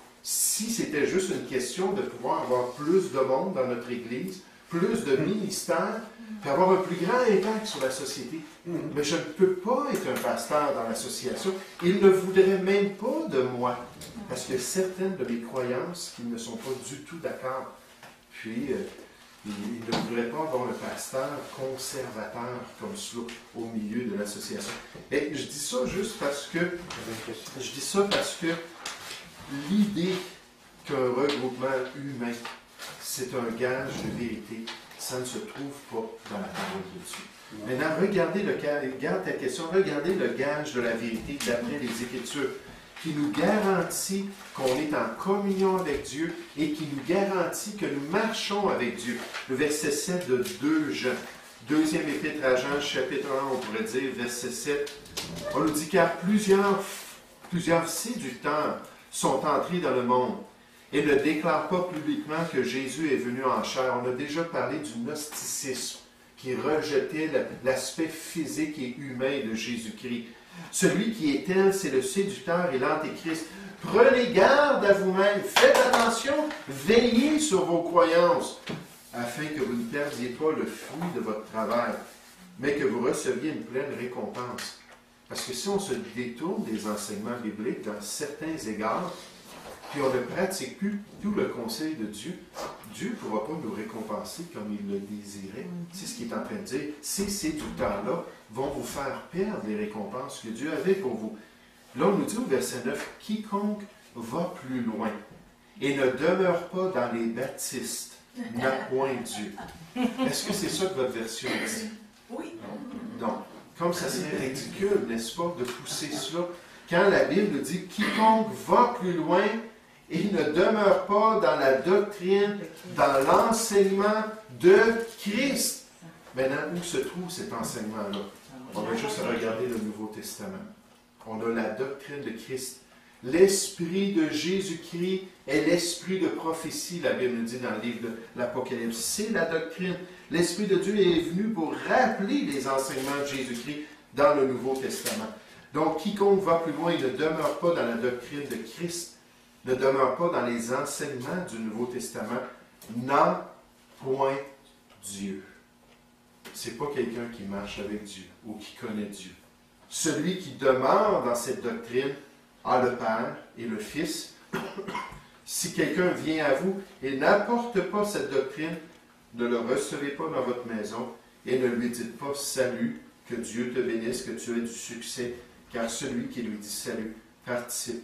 A: Si c'était juste une question de pouvoir avoir plus de monde dans notre Église, plus de ministères, puis avoir un plus grand impact sur la société. Mais je ne peux pas être un pasteur dans l'association. Il ne voudrait même pas de moi. Parce qu'il y a certaines de mes croyances qui ne sont pas du tout d'accord. Puis, euh, il, il ne voudrait pas avoir un pasteur conservateur comme cela au milieu de l'association. Et je dis ça juste parce que, je dis ça parce que l'idée qu'un regroupement humain, c'est un gage de vérité, ça ne se trouve pas dans la parole de Dieu. Maintenant, regardez le gage, garde ta question, regardez le gage de la vérité d'après les Écritures, qui nous garantit qu'on est en communion avec Dieu et qui nous garantit que nous marchons avec Dieu. Le verset sept de deux Jean. Deuxième épître à Jean, chapitre un, on pourrait dire, verset sept. On nous dit, car plusieurs, plusieurs séducteurs sont entrés dans le monde et ne déclarent pas publiquement que Jésus est venu en chair. On a déjà parlé du gnosticisme qui rejetait l'aspect physique et humain de Jésus-Christ. Celui qui est tel, c'est le séducteur et l'antéchrist. Prenez garde à vous-même, faites attention, veillez sur vos croyances, afin que vous ne perdiez pas le fruit de votre travail, mais que vous receviez une pleine récompense. Parce que si on se détourne des enseignements bibliques dans certains égards, puis on ne pratique plus tout le conseil de Dieu, Dieu ne pourra pas nous récompenser comme il le désirait. C'est ce qu'il est en train de dire. Si ces tout temps-là vont vous faire perdre les récompenses que Dieu avait pour vous. Là, on nous dit au verset neuf, « Quiconque va plus loin et ne demeure pas dans les baptistes n'a point Dieu. » Est-ce que c'est ça que votre version dit?
F: Oui.
A: Non. Non. Comme ça serait ridicule, n'est-ce pas, de pousser cela. Quand la Bible dit « Quiconque va plus loin et ne demeure pas dans la doctrine, dans l'enseignement de Christ. » Maintenant, où se trouve cet enseignement-là? On va juste regarder le Nouveau Testament. On a la doctrine de Christ. L'esprit de Jésus-Christ est l'esprit de prophétie, la Bible dit dans le livre de l'Apocalypse. C'est la doctrine. L'Esprit de Dieu est venu pour rappeler les enseignements de Jésus-Christ dans le Nouveau Testament. Donc, quiconque va plus loin et ne demeure pas dans la doctrine de Christ, ne demeure pas dans les enseignements du Nouveau Testament, n'a point Dieu. C'est pas quelqu'un qui marche avec Dieu ou qui connaît Dieu. Celui qui demeure dans cette doctrine a le Père et le Fils. Si quelqu'un vient à vous et n'apporte pas cette doctrine, ne le recevez pas dans votre maison et ne lui dites pas « Salut, que Dieu te bénisse, que tu aies du succès », car celui qui lui dit « Salut » participe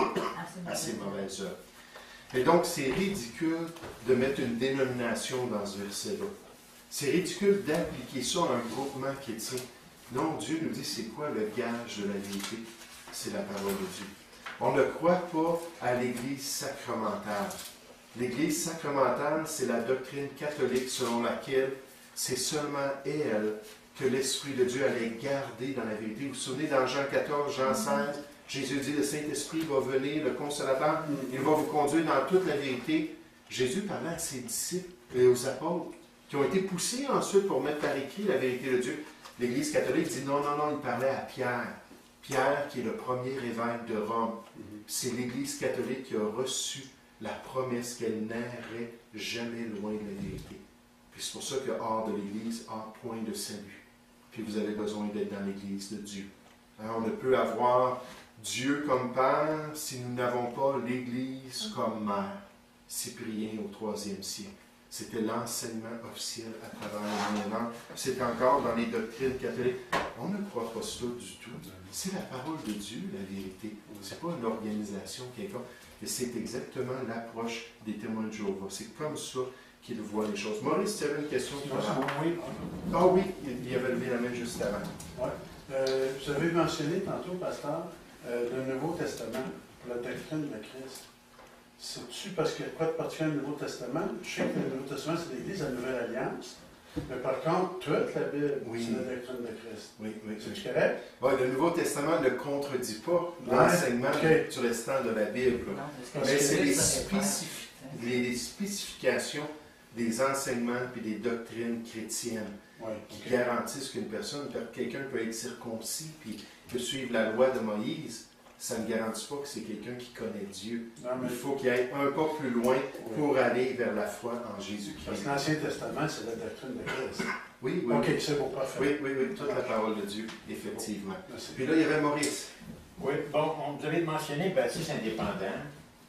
A: à ses mauvaises œuvres. Et donc, c'est ridicule de mettre une dénomination dans ce verset-là. C'est ridicule d'appliquer ça à un groupement chrétien. Non, Dieu nous dit c'est quoi le gage de la vérité? C'est la parole de Dieu. On ne croit pas à l'Église sacramentale. L'Église sacramentale, c'est la doctrine catholique selon laquelle c'est seulement elle que l'Esprit de Dieu allait garder dans la vérité. Vous vous souvenez, dans Jean quatorze, Jean seize, Jésus dit, le Saint-Esprit va venir, le Consolateur, il va vous conduire dans toute la vérité. Jésus parlait à ses disciples et aux apôtres, qui ont été poussés ensuite pour mettre par écrit la vérité de Dieu. L'Église catholique dit non, non, non, il parlait à Pierre. Pierre, qui est le premier évêque de Rome. C'est l'Église catholique qui a reçu la promesse qu'elle n'errait jamais loin de la vérité. Puis c'est pour ça que hors de l'Église, hors point de salut. Puis vous avez besoin d'être dans l'Église de Dieu. Alors, on ne peut avoir Dieu comme Père si nous n'avons pas l'Église comme Mère. Cyprien au troisième siècle. C'était l'enseignement officiel à travers le Moyen-Âge. C'est encore dans les doctrines catholiques. On ne croit pas ça du tout. C'est la parole de Dieu, la vérité. Ce n'est pas une organisation quelconque. Et c'est exactement l'approche des témoins de Jéhovah. C'est comme ça qu'ils voient les choses. Maurice, tu avais une question?
C: Oui.
A: Ah oui, il y avait levé la main juste avant.
C: Ouais. Euh, vous avez mentionné tantôt, pasteur, euh, le Nouveau Testament, pour la doctrine de Christ. C'est-tu parce qu'il y a quoi de particulier dans le Nouveau Testament? Je sais que le Nouveau Testament, c'est l'Église de la Nouvelle Alliance. Mais par contre, toute la Bible,
A: oui.
C: c'est la doctrine de Christ.
A: Oui, oui.
C: C'est correct?
A: Oui, le Nouveau Testament ne contredit pas
C: Ouais,
A: l'enseignement
C: okay.
A: du restant de la Bible.
B: Non,
A: mais c'est les, spécif les spécifications des enseignements et des doctrines chrétiennes
C: ouais,
A: qui
C: okay.
A: garantissent qu'une personne, quelqu'un peut être circoncis puis peut suivre la loi de Moïse. Ça ne garantit pas que c'est quelqu'un qui connaît Dieu. Non, mais il faut qu'il aille un pas plus loin pour oui. aller vers la foi en Jésus-Christ.
C: Parce que l'Ancien Testament, c'est la doctrine de Christ.
A: Oui, oui.
C: OK, c'est bon, parfait.
A: Oui, oui, oui, toute la parole de Dieu, effectivement.
C: Bon,
A: puis là, il y avait Maurice.
D: Oui, bon, on, vous avez mentionné baptiste indépendant.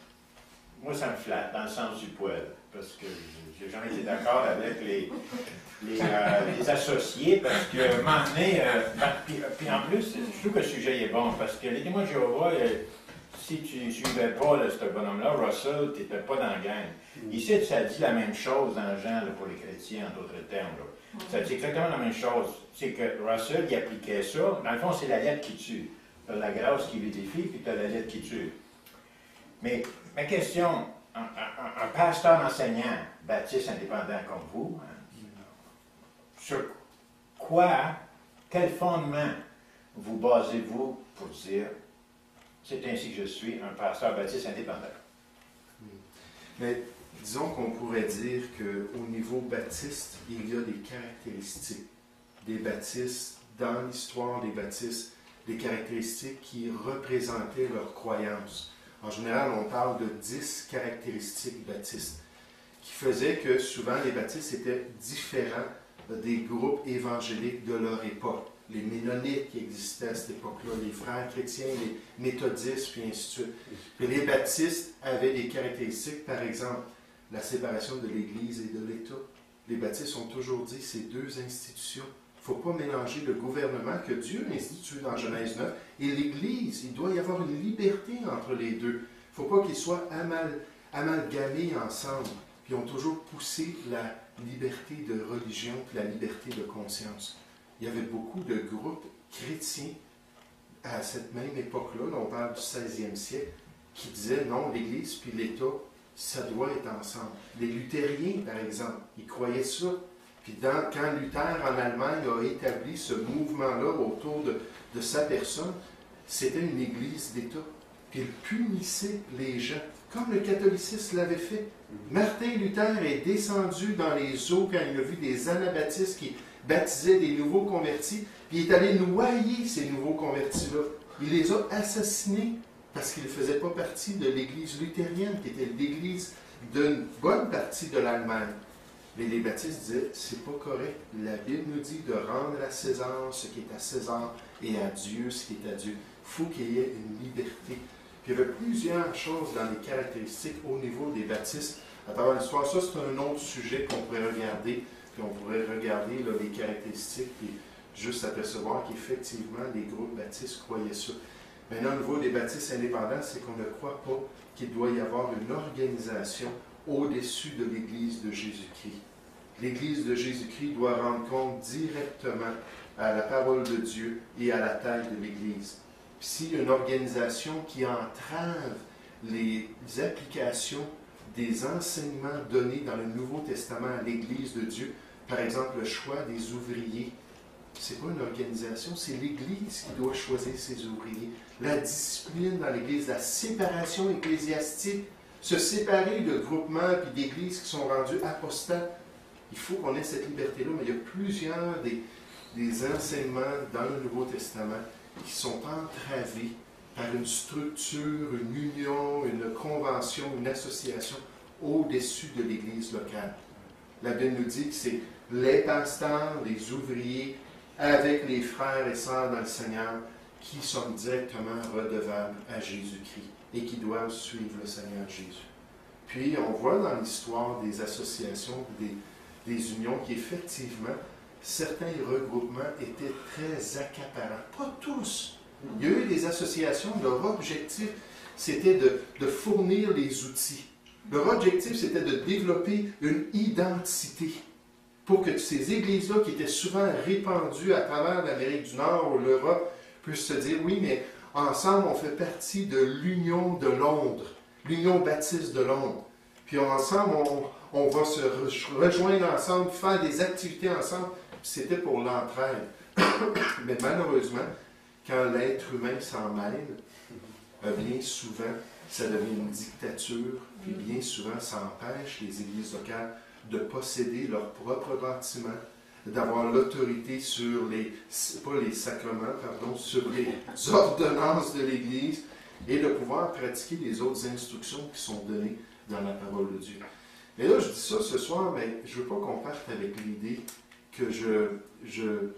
D: Moi, ça me flatte, dans le sens du poil, parce que j'ai jamais été d'accord avec les, les, euh, les associés, parce que, à un moment donné, euh, ben, puis, puis en plus, je trouve que le sujet est bon, parce que les témoins de Jéhovah, euh, si tu ne suivais pas là, ce bonhomme-là, Russell, tu n'étais pas dans la gang. Ici, ça dit la même chose dans Jean là, pour les chrétiens, en d'autres termes. Là. Ça dit exactement la même chose. C'est que Russell, il appliquait ça. Dans le fond, c'est la lettre qui tue. Tu as la grâce qui vérifie, puis tu as la lettre qui tue. Mais ma question, un, un, un pasteur enseignant, baptiste indépendant comme vous, hein, sur quoi, quel fondement vous basez-vous pour dire c'est ainsi que je suis un pasteur baptiste indépendant?
A: Mais disons qu'on pourrait dire qu'au niveau baptiste, il y a des caractéristiques des baptistes, dans l'histoire des baptistes, des caractéristiques qui représentaient leur croyance. En général, on parle de dix caractéristiques baptistes qui faisaient que souvent les baptistes étaient différents des groupes évangéliques de leur époque. les Ménonites qui existaient à cette époque-là, les frères chrétiens, les méthodistes, puis ainsi de suite. Puis les baptistes avaient des caractéristiques, par exemple, la séparation de l'Église et de l'État. Les baptistes ont toujours dit ces deux institutions. Il ne faut pas mélanger le gouvernement que Dieu a institué dans Genèse neuf et l'Église. Il doit y avoir une liberté entre les deux. Il ne faut pas qu'ils soient amal, amalgamés ensemble. Puis ils ont toujours poussé la liberté de religion et la liberté de conscience. Il y avait beaucoup de groupes chrétiens à cette même époque-là, là, on parle du seizième siècle, qui disaient non, l'Église puis l'État, ça doit être ensemble. Les luthériens, par exemple, ils croyaient ça. Puis dans, quand Luther, en Allemagne, a établi ce mouvement-là autour de, de sa personne, c'était une Église d'État. Puis il punissait les gens, comme le catholicisme l'avait fait. Martin Luther est descendu dans les eaux quand il a vu des anabaptistes qui baptisaient des nouveaux convertis, puis il est allé noyer ces nouveaux convertis-là. Il les a assassinés parce qu'ils ne faisaient pas partie de l'Église luthérienne, qui était l'Église d'une bonne partie de l'Allemagne. Mais les baptistes disaient, c'est pas correct. La Bible nous dit de rendre à César ce qui est à César et à Dieu ce qui est à Dieu. Il faut qu'il y ait une liberté. Puis il y avait plusieurs choses dans les caractéristiques au niveau des baptistes. À travers l'histoire, ça c'est un autre sujet qu'on pourrait regarder. Puis on pourrait regarder là, les caractéristiques et juste apercevoir qu'effectivement les groupes baptistes croyaient ça. Maintenant, au niveau des baptistes indépendants, c'est qu'on ne croit pas qu'il doit y avoir une organisation au-dessus de l'Église de Jésus-Christ. L'Église de Jésus-Christ doit rendre compte directement à la parole de Dieu et à la taille de l'Église. Puis s'il y a une organisation qui entrave les applications des enseignements donnés dans le Nouveau Testament à l'Église de Dieu, par exemple le choix des ouvriers, c'est pas une organisation, c'est l'Église qui doit choisir ses ouvriers. La discipline dans l'Église, la séparation ecclésiastique, se séparer de groupements et d'églises qui sont rendus apostates. Il faut qu'on ait cette liberté-là, mais il y a plusieurs des, des enseignements dans le Nouveau Testament qui sont entravés par une structure, une union, une convention, une association au-dessus de l'Église locale. La Bible nous dit que c'est les pasteurs, les ouvriers, avec les frères et sœurs dans le Seigneur, qui sont directement redevables à Jésus-Christ et qui doivent suivre le Seigneur Jésus. Puis, on voit dans l'histoire des associations, des, des unions, qu'effectivement, certains regroupements étaient très accaparants. Pas tous. Il y a eu des associations, leur objectif, c'était de, de fournir les outils. Leur objectif, c'était de développer une identité pour que ces églises-là, qui étaient souvent répandues à travers l'Amérique du Nord ou l'Europe, puissent se dire, oui, mais ensemble, on fait partie de l'Union de Londres, l'Union baptiste de Londres. Puis ensemble, on, on va se rejoindre ensemble, faire des activités ensemble. C'était pour l'entraide. Mais malheureusement, quand l'être humain s'en mêle, bien souvent, ça devient une dictature, puis bien souvent, ça empêche les églises locales de posséder leur propre bâtiment, d'avoir l'autorité sur les, pas les sacrements, pardon, sur les ordonnances de l'Église et de pouvoir pratiquer les autres instructions qui sont données dans la parole de Dieu. Et là, je dis ça ce soir, mais je ne veux pas qu'on parte avec l'idée que je, je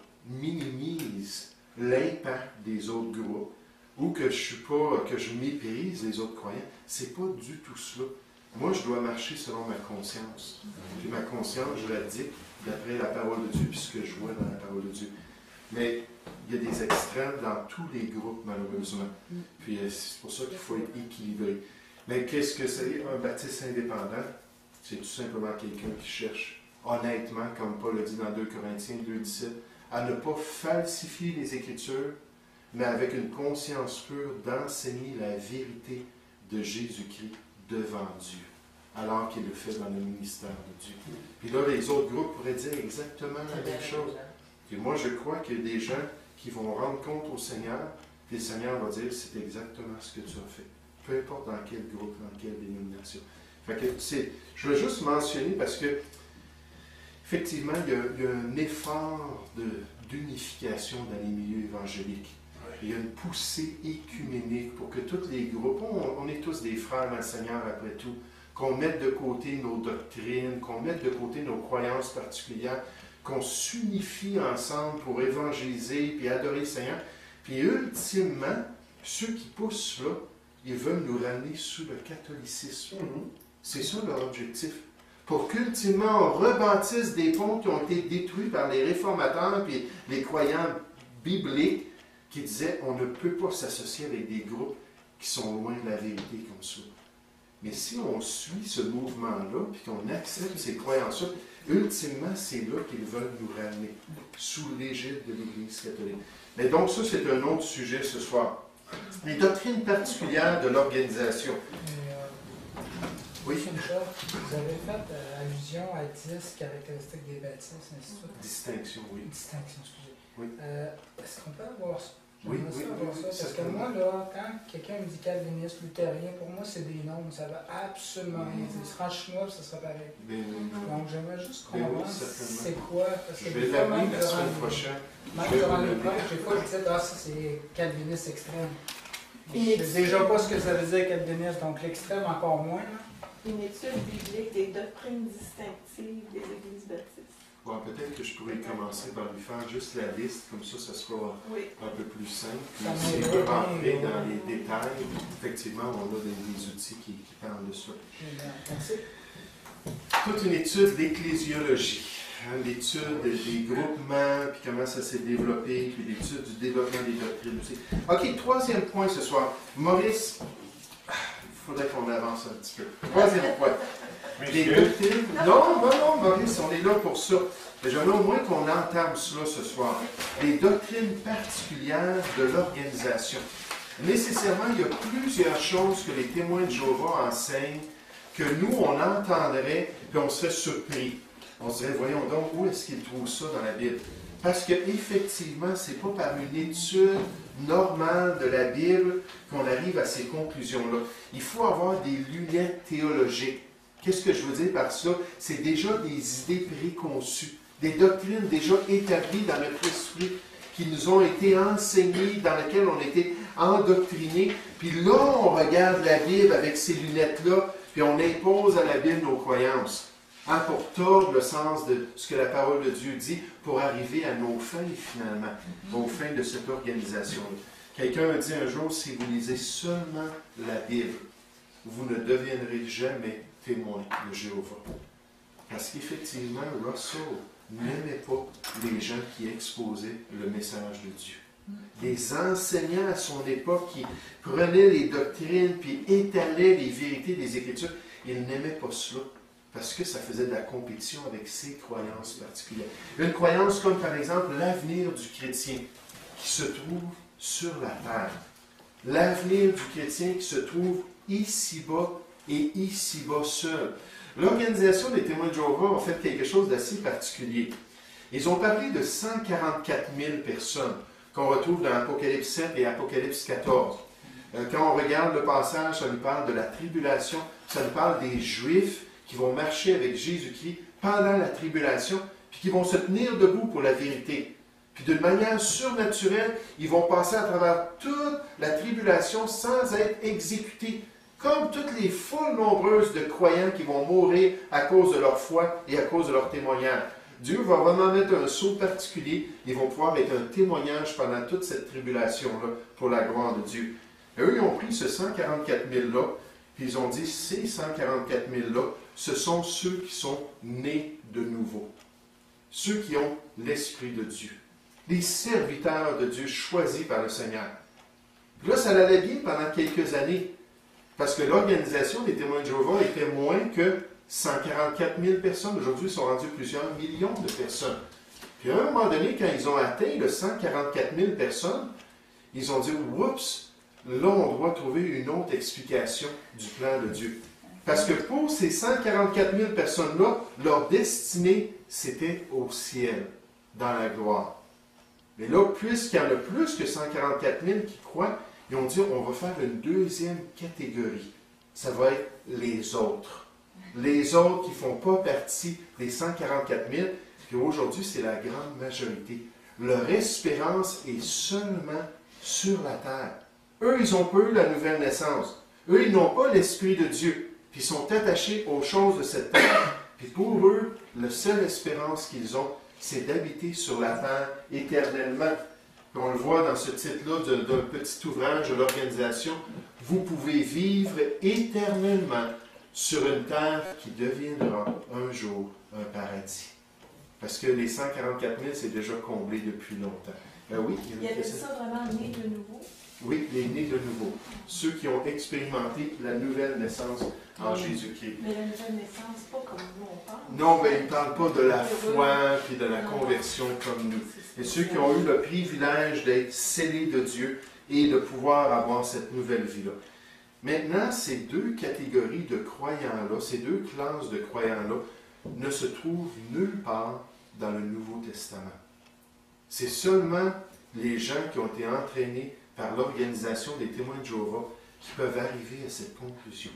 A: minimise l'impact des autres groupes ou que je suis pas, que je méprise les autres croyants. C'est pas du tout cela. Moi, je dois marcher selon ma conscience. Puis ma conscience, je la dicte d'après la parole de Dieu, puis ce que je vois dans la parole de Dieu. Mais il y a des extrêmes dans tous les groupes, malheureusement. Puis c'est pour ça qu'il faut être équilibré. Mais qu'est-ce que c'est un baptiste indépendant? C'est tout simplement quelqu'un qui cherche, honnêtement, comme Paul le dit dans deux Corinthiens deux dix-sept, à ne pas falsifier les Écritures, mais avec une conscience pure d'enseigner la vérité de Jésus-Christ devant Dieu, alors qu'il le fait dans le ministère de Dieu. Puis là, les autres groupes pourraient dire exactement la même chose. Et moi, je crois qu'il y a des gens qui vont rendre compte au Seigneur, puis le Seigneur va dire, c'est exactement ce que tu as fait. Peu importe dans quel groupe, dans quelle dénomination. Fait que c'est, je veux juste mentionner parce que, effectivement, il y a, il y a un effort de, d'unification dans les milieux évangéliques. Il y a une poussée écuménique pour que tous les groupes, on, on est tous des frères dans le Seigneur après tout, qu'on mette de côté nos doctrines, qu'on mette de côté nos croyances particulières, qu'on s'unifie ensemble pour évangéliser puis adorer le Seigneur. Puis ultimement, ceux qui poussent là, ils veulent nous ramener sous le catholicisme.
C: Mhm.
A: C'est ça leur objectif. Pour qu'ultimement on rebâtisse des ponts qui ont été détruits par les réformateurs puis les croyants bibliques qui disaient on ne peut pas s'associer avec des groupes qui sont loin de la vérité comme ça. Mais si on suit ce mouvement-là puis qu'on accepte ces croyances-là, ultimement, c'est là qu'ils veulent nous ramener, sous l'égide de l'Église catholique. Mais donc ça, c'est un autre sujet ce soir. Les doctrines particulières de l'organisation.
B: Mais, euh,
A: Oui.
B: Une chose, vous avez fait euh, allusion à dix caractéristiques des baptistes, ainsi de suite.
A: Distinction, oui.
B: Distinction, excusez.
A: Oui.
B: Euh, Est-ce qu'on peut avoir ça?
A: Oui,
B: J'aimerais
A: oui,
B: ça
A: oui,
B: avoir
A: oui,
B: ça, parce que
A: certainement.
B: moi, là, quand quelqu'un me dit calviniste, luthérien, pour moi, c'est des noms, ça va absolument rien dire. Franchement, ça serait pareil.
A: Ben,
B: Donc, j'aimerais juste
A: Ben oui,
B: comprendre
A: certainement.
B: c'est quoi. Parce
A: je
B: que
A: vais
B: des fois,
A: l'amener
B: même
A: la
B: durant
A: semaine
B: les-
A: prochaine.
B: Même
A: Je vais
B: durant
A: vous
B: les
A: l'amener.
B: prêches, des fois, je disais, ah, ça, c'est calviniste extrême. Je
F: Une
B: sais déjà pas ce que ça veut dire calviniste, donc l'extrême encore moins. Là.
F: Une étude biblique des doctrines distinctives des églises baptistes.
A: Bon, peut-être que je pourrais commencer par lui faire juste la liste, comme ça, ça sera
F: Oui.
A: un peu plus simple. Puis
B: Ça
A: s'il
B: m'aide
A: peut
B: bien,
A: rentrer
B: là.
A: dans les détails, effectivement, on a des, des outils qui, qui parlent de ça.
B: Génial. Merci.
A: Toute une étude d'ecclésiologie, hein, l'étude des groupements, puis comment ça s'est développé, puis l'étude du développement des doctrines aussi. OK, troisième point ce soir. Maurice, il faudrait qu'on avance un petit peu. Troisième point. Les
D: Monsieur,
A: doctrines. Non, non, non, Maurice, on est là pour ça. Mais j'aimerais au moins qu'on entame cela ce soir. Les doctrines particulières de l'organisation. Nécessairement, il y a plusieurs choses que les témoins de Jéhovah enseignent que nous, on entendrait et on serait surpris. On se dirait, voyons donc, où est-ce qu'ils trouvent ça dans la Bible? Parce qu'effectivement, ce n'est pas par une étude normale de la Bible qu'on arrive à ces conclusions-là. Il faut avoir des lunettes théologiques. Qu'est-ce que je veux dire par ça? C'est déjà des idées préconçues, des doctrines déjà établies dans notre esprit, qui nous ont été enseignées, dans lesquelles on a été endoctrinés. Puis là, on regarde la Bible avec ces lunettes-là, puis on impose à la Bible nos croyances, hein, pour tordre le sens de ce que la parole de Dieu dit, pour arriver à nos fins, finalement, aux fins de cette organisation-là. Quelqu'un a dit un jour, si vous lisez seulement la Bible, vous ne deviendrez jamais témoin de Jéhovah. Parce qu'effectivement, Russell n'aimait pas les gens qui exposaient le message de Dieu. Les enseignants à son époque qui prenaient les doctrines puis étalaient les vérités des Écritures, ils n'aimaient pas cela parce que ça faisait de la compétition avec ses croyances particulières. Une croyance comme par exemple l'avenir du chrétien qui se trouve sur la terre. L'avenir du chrétien qui se trouve ici-bas et ici-bas seul. L'organisation des témoins de Jéhovah a fait quelque chose d'assez particulier. Ils ont parlé de cent quarante-quatre mille personnes qu'on retrouve dans Apocalypse sept et Apocalypse quatorze. Euh, quand on regarde le passage, ça nous parle de la tribulation, ça nous parle des Juifs qui vont marcher avec Jésus-Christ pendant la tribulation, puis qui vont se tenir debout pour la vérité. Puis d'une manière surnaturelle, ils vont passer à travers toute la tribulation sans être exécutés, comme toutes les foules nombreuses de croyants qui vont mourir à cause de leur foi et à cause de leur témoignage. Dieu va vraiment mettre un sceau particulier. Ils vont pouvoir être un témoignage pendant toute cette tribulation-là pour la gloire de Dieu. Et eux, ils ont pris ce cent quarante-quatre mille-là, puis ils ont dit, ces cent quarante-quatre mille-là, ce sont ceux qui sont nés de nouveau. Ceux qui ont l'Esprit de Dieu. Les serviteurs de Dieu choisis par le Seigneur. Puis là, ça allait bien pendant quelques années. Parce que l'organisation des témoins de Jéhovah était moins que cent quarante-quatre mille personnes. Aujourd'hui, ils sont rendus plusieurs millions de personnes. Puis à un moment donné, quand ils ont atteint le cent quarante-quatre mille personnes, ils ont dit, oups, là, on doit trouver une autre explication du plan de Dieu. Parce que pour ces cent quarante-quatre mille personnes-là, leur destinée, c'était au ciel, dans la gloire. Mais là, puisqu'il y en a plus que cent quarante-quatre mille qui croient, ils ont dit, on va faire une deuxième catégorie. Ça va être les autres. Les autres qui ne font pas partie des cent quarante-quatre mille, puis aujourd'hui, c'est la grande majorité. Leur espérance est seulement sur la terre. Eux, ils n'ont pas eu la nouvelle naissance. Eux, ils n'ont pas l'Esprit de Dieu. Puis ils sont attachés aux choses de cette terre. Puis pour eux, la seule espérance qu'ils ont, c'est d'habiter sur la terre éternellement. On le voit dans ce titre-là d'un petit ouvrage de l'organisation. Vous pouvez vivre éternellement sur une terre qui deviendra un jour un paradis. Parce que les cent quarante-quatre mille, c'est déjà comblé depuis longtemps. Ben oui,
F: il y avait ça vraiment né de nouveau?
A: Oui, les nés de nouveau. Ceux qui ont expérimenté la nouvelle naissance en Jésus-Christ.
F: Mais la nouvelle naissance, pas comme nous on parle.
A: Non, ben, il ne parle pas de la foi et de la conversion comme nous. Et ceux qui ont eu le privilège d'être scellés de Dieu et de pouvoir avoir cette nouvelle vie-là. Maintenant, ces deux catégories de croyants-là, ces deux classes de croyants-là, ne se trouvent nulle part dans le Nouveau Testament. C'est seulement les gens qui ont été entraînés par l'organisation des témoins de Jéhovah qui peuvent arriver à cette conclusion.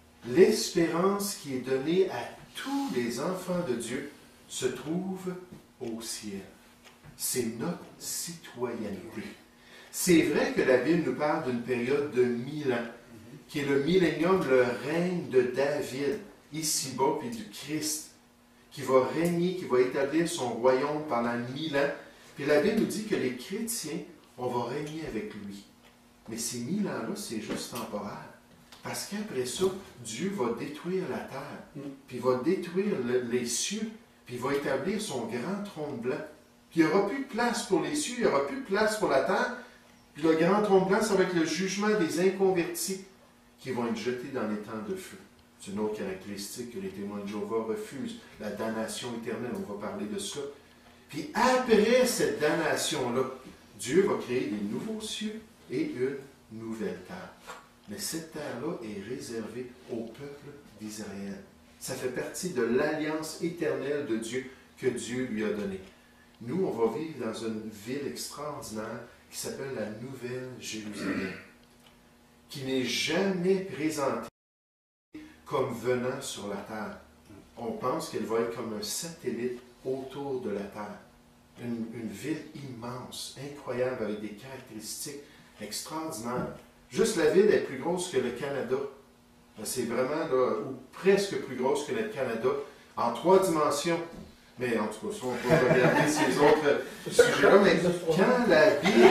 A: L'espérance qui est donnée à tous les enfants de Dieu se trouve au ciel. C'est notre citoyenneté. C'est vrai que la Bible nous parle d'une période de mille ans, qui est le millénium, le règne de David, ici-bas, puis du Christ, qui va régner, qui va établir son royaume pendant mille ans. Puis la Bible nous dit que les chrétiens, on va régner avec lui. Mais ces mille ans-là, c'est juste temporaire. Parce qu'après ça, Dieu va détruire la terre, puis il va détruire le, les cieux, puis il va établir son grand trône blanc. Puis il n'y aura plus de place pour les cieux, il n'y aura plus de place pour la terre. Puis le grand trône blanc, ça va être le jugement des inconvertis qui vont être jetés dans les temps de feu. C'est une autre caractéristique que les témoins de Jéhovah refusent, la damnation éternelle, on va parler de ça. Puis après cette damnation-là, Dieu va créer des nouveaux cieux et une nouvelle terre. Mais cette terre-là est réservée au peuple d'Israël. Ça fait partie de l'alliance éternelle de Dieu que Dieu lui a donnée. Nous, on va vivre dans une ville extraordinaire qui s'appelle la Nouvelle Jérusalem, qui n'est jamais présentée comme venant sur la terre. On pense qu'elle va être comme un satellite autour de la terre. Une, une ville immense, incroyable, avec des caractéristiques extraordinaires. Juste la ville est plus grosse que le Canada. C'est vraiment, là, ou presque plus grosse que le Canada, en trois dimensions. Mais en tout cas, ça, on peut regarder ces autres sujets-là. Mais quand la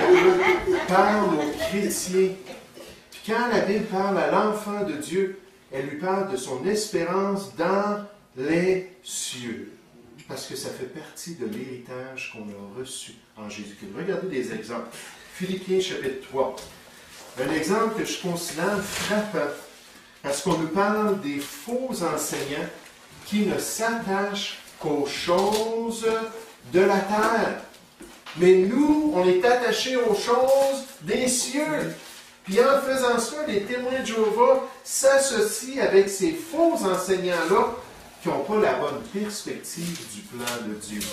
A: Bible parle aux chrétiens, puis quand la Bible parle à l'enfant de Dieu, elle lui parle de son espérance dans les cieux. Parce que ça fait partie de l'héritage qu'on a reçu en Jésus-Christ. Regardez des exemples. Philippiens chapitre trois. Un exemple que je considère frappant, parce qu'on nous parle des faux enseignants qui ne s'attachent qu'aux choses de la terre. Mais nous, on est attachés aux choses des cieux. Puis en faisant ça, les témoins de Jéhovah s'associent avec ces faux enseignants-là qui n'ont pas la bonne perspective du plan de Dieu.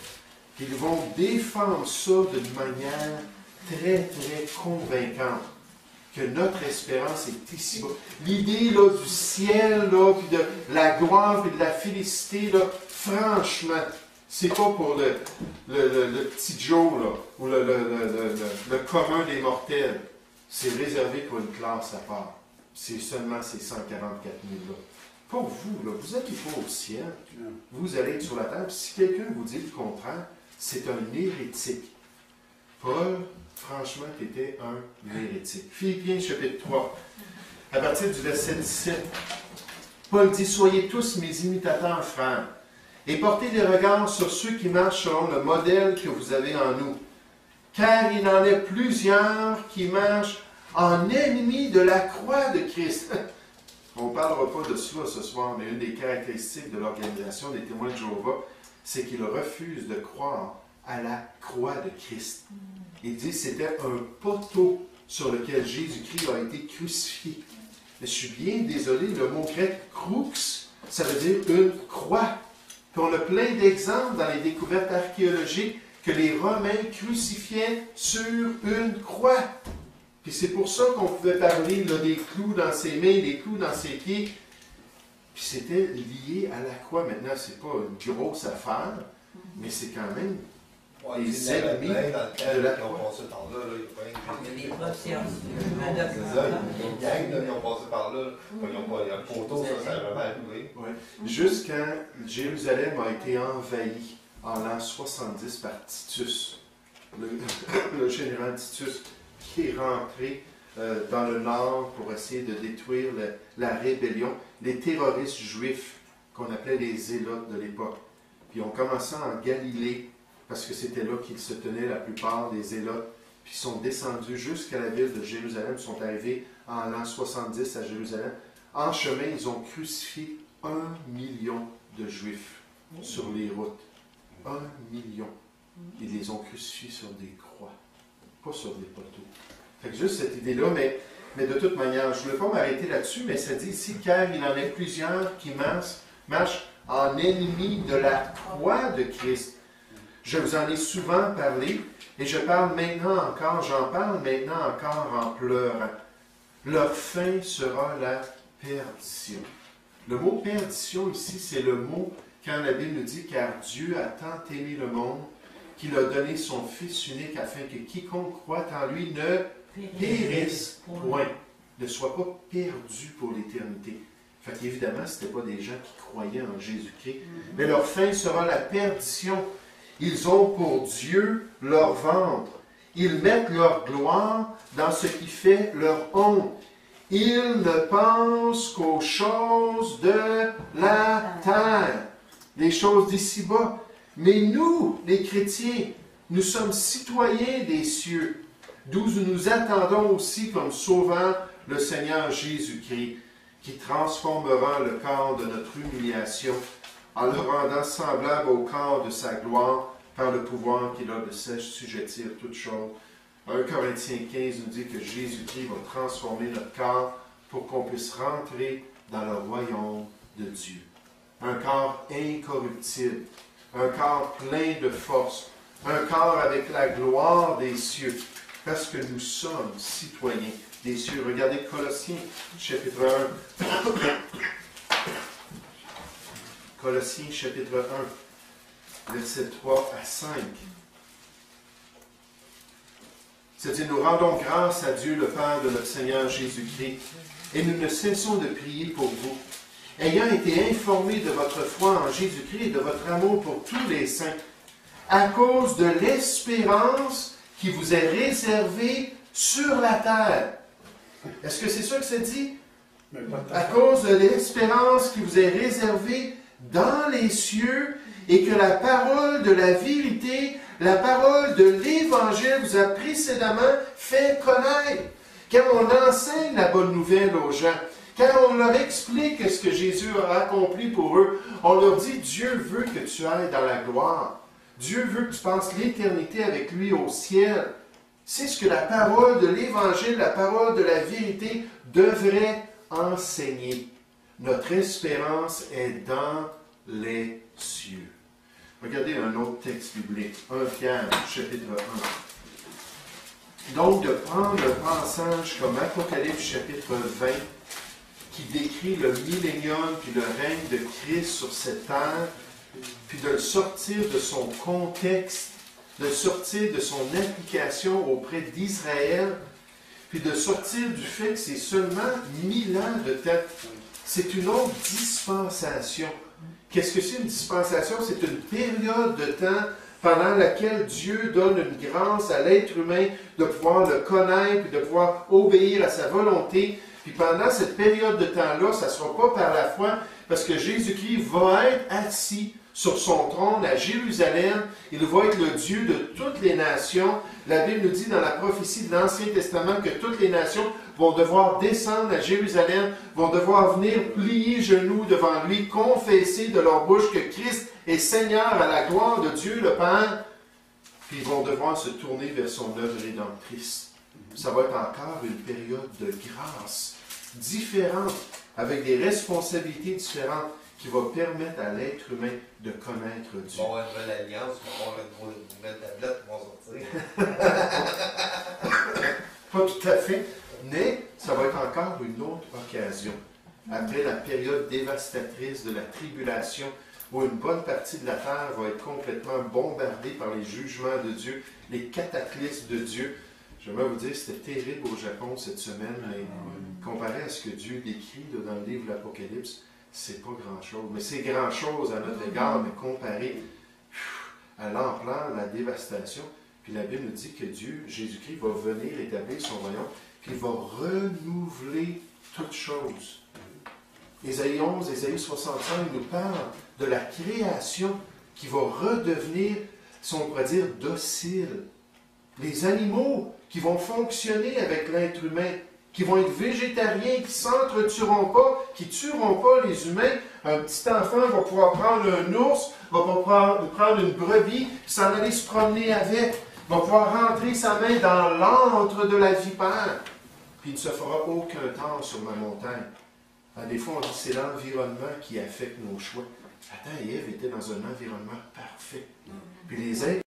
A: Ils vont défendre ça d'une manière très, très convaincante. Que notre espérance est ici-bas. L'idée là, du ciel, là, puis de la gloire, puis de la félicité, là, franchement, c'est pas pour le, le, le, le petit Joe, là, ou le, le, le, le, le commun des mortels. C'est réservé pour une classe à part. C'est seulement ces cent quarante-quatre mille-là. Pour vous, là, vous n'allez pas au ciel. Vous allez être sur la terre. Si quelqu'un vous dit le contraire, c'est un hérétique. Paul, franchement, tu étais un hérétique. Philippiens chapitre trois, à partir du verset dix-sept, Paul dit « Soyez tous mes imitateurs, frères, et portez des regards sur ceux qui marchent selon le modèle que vous avez en nous. Car il en est plusieurs qui marchent en ennemis de la croix de Christ. » On ne parlera pas de cela ce soir, mais une des caractéristiques de l'organisation des témoins de Jéhovah, c'est qu'ils refusent de croire à la croix de Christ. Il dit que c'était un poteau sur lequel Jésus-Christ a été crucifié. Mais je suis bien désolé, le mot grec « crux », ça veut dire une croix. Puis on a plein d'exemples dans les découvertes archéologiques que les Romains crucifiaient sur une croix. Puis c'est pour ça qu'on pouvait parler là, des clous dans ses mains, des clous dans ses pieds. Puis c'était lié à la croix. Maintenant, c'est pas une grosse affaire, mais c'est quand même
G: ouais,
A: les ennemis de la
G: croix. Ils ont passé par là, là.
H: Il y a des profs scientifiques.
G: C'est ça, il y a une gang là, qui ont passé par là. Ils n'ont pas le poteau, ça, ça a vraiment arrivé.
A: Ouais. Juste quand Jérusalem a été envahie en l'an soixante-dix par Titus, le, le général Titus, qui est rentré euh, dans le nord pour essayer de détruire le, la rébellion, les terroristes juifs qu'on appelait les zélotes de l'époque. Puis ils ont commencé en Galilée, parce que c'était là qu'ils se tenaient la plupart des zélotes, puis ils sont descendus jusqu'à la ville de Jérusalem, ils sont arrivés en l'an soixante-dix à Jérusalem. En chemin, ils ont crucifié un million de Juifs sur les routes. Un million. Ils les ont crucifiés sur des croix, pas sur des poteaux. Fait que juste cette idée-là, mais, mais de toute manière, je ne voulais pas m'arrêter là-dessus, mais ça dit ici, car il en est plusieurs qui marchent, marchent en ennemis de la croix de Christ. Je vous en ai souvent parlé, et je parle maintenant encore, j'en parle maintenant encore en pleurant. Leur fin sera la perdition. Le mot perdition ici, c'est le mot quand la Bible nous dit « Car Dieu a tant aimé le monde qu'il a donné son Fils unique afin que quiconque croit en lui ne périsse point, ne soit pas perdu pour l'éternité. » Fait qu'évidemment, ce n'étaient pas des gens qui croyaient en Jésus-Christ. Mm-hmm. Mais leur fin sera la perdition. Ils ont pour Dieu leur ventre. Ils mettent leur gloire dans ce qui fait leur honte. Ils ne pensent qu'aux choses de la terre, les choses d'ici-bas. Mais nous, les chrétiens, nous sommes citoyens des cieux, d'où nous attendons aussi comme sauveur le Seigneur Jésus-Christ, qui transformera le corps de notre humiliation en le rendant semblable au corps de sa gloire par le pouvoir qu'il a de s'assujettir toutes choses. un Corinthiens quinze nous dit que Jésus-Christ va transformer notre corps pour qu'on puisse rentrer dans le royaume de Dieu. Un corps incorruptible, un corps plein de force, un corps avec la gloire des cieux, parce que nous sommes citoyens des cieux. Regardez Colossiens, chapitre un. Colossiens, chapitre un, versets trois à cinq. C'est-à-dire, nous rendons grâce à Dieu, le Père de notre Seigneur Jésus-Christ, et nous ne cessons de prier pour vous, ayant été informés de votre foi en Jésus-Christ et de votre amour pour tous les saints, à cause de l'espérance qui vous est réservée sur la terre. Est-ce que c'est ça que ça dit? À cause de l'espérance qui vous est réservée dans les cieux, et que la parole de la vérité, la parole de l'Évangile vous a précédemment fait connaître. Quand on enseigne la bonne nouvelle aux gens, quand on leur explique ce que Jésus a accompli pour eux, on leur dit, Dieu veut que tu ailles dans la gloire. Dieu veut que tu passes l'éternité avec lui au ciel. C'est ce que la parole de l'Évangile, la parole de la vérité devrait enseigner. Notre espérance est dans les cieux. Regardez un autre texte biblique, un Pierre, chapitre un. Donc, de prendre un passage comme Apocalypse, chapitre vingt, qui décrit le millénium puis le règne de Christ sur cette terre, puis de le sortir de son contexte, de le sortir de son application auprès d'Israël, puis de sortir du fait que c'est seulement mille ans de temps. C'est une autre dispensation. Qu'est-ce que c'est une dispensation? C'est une période de temps pendant laquelle Dieu donne une grâce à l'être humain de pouvoir le connaître, puis de pouvoir obéir à sa volonté. Puis pendant cette période de temps-là, ça ne sera pas par la foi, parce que Jésus-Christ va être assis sur son trône à Jérusalem. Il va être le Dieu de toutes les nations. La Bible nous dit dans la prophétie de l'Ancien Testament que toutes les nations vont devoir descendre à Jérusalem, vont devoir venir plier genoux devant lui, confesser de leur bouche que Christ est Seigneur à la gloire de Dieu le Père. Puis ils vont devoir se tourner vers son œuvre rédemptrice. Ça va être encore une période de grâce différente, avec des responsabilités différentes, qui va permettre à l'être humain de connaître Dieu.
G: Bon, une nouvelle alliance, on va avoir une nouvelle tablette qui vont sortir.
A: Pas tout à fait, mais ça va être encore une autre occasion. Après la période dévastatrice de la tribulation, où une bonne partie de la terre va être complètement bombardée par les jugements de Dieu, les cataclysmes de Dieu. J'aimerais vous dire, c'était terrible au Japon cette semaine, mais comparé à ce que Dieu décrit là, dans le livre de l'Apocalypse, c'est pas grand-chose. Mais c'est grand-chose à notre égard, mais comparé, à l'ampleur, la dévastation. Puis la Bible nous dit que Dieu, Jésus-Christ, va venir établir son royaume, puis il va renouveler toutes choses. Ésaïe onze, Ésaïe soixante-cinq nous parle de la création qui va redevenir, si on pourrait dire, docile. Les animaux qui vont fonctionner avec l'être humain, qui vont être végétariens, qui ne s'entretueront pas, qui ne tueront pas les humains. Un petit enfant va pouvoir prendre un ours, va pouvoir prendre une brebis, s'en aller se promener avec, va pouvoir rentrer sa main dans l'antre de la vipère, puis il ne se fera aucun tort sur ma montagne. À des fois, on dit que c'est l'environnement qui affecte nos choix. Adam et Ève étaient dans un environnement parfait. Puis les êtres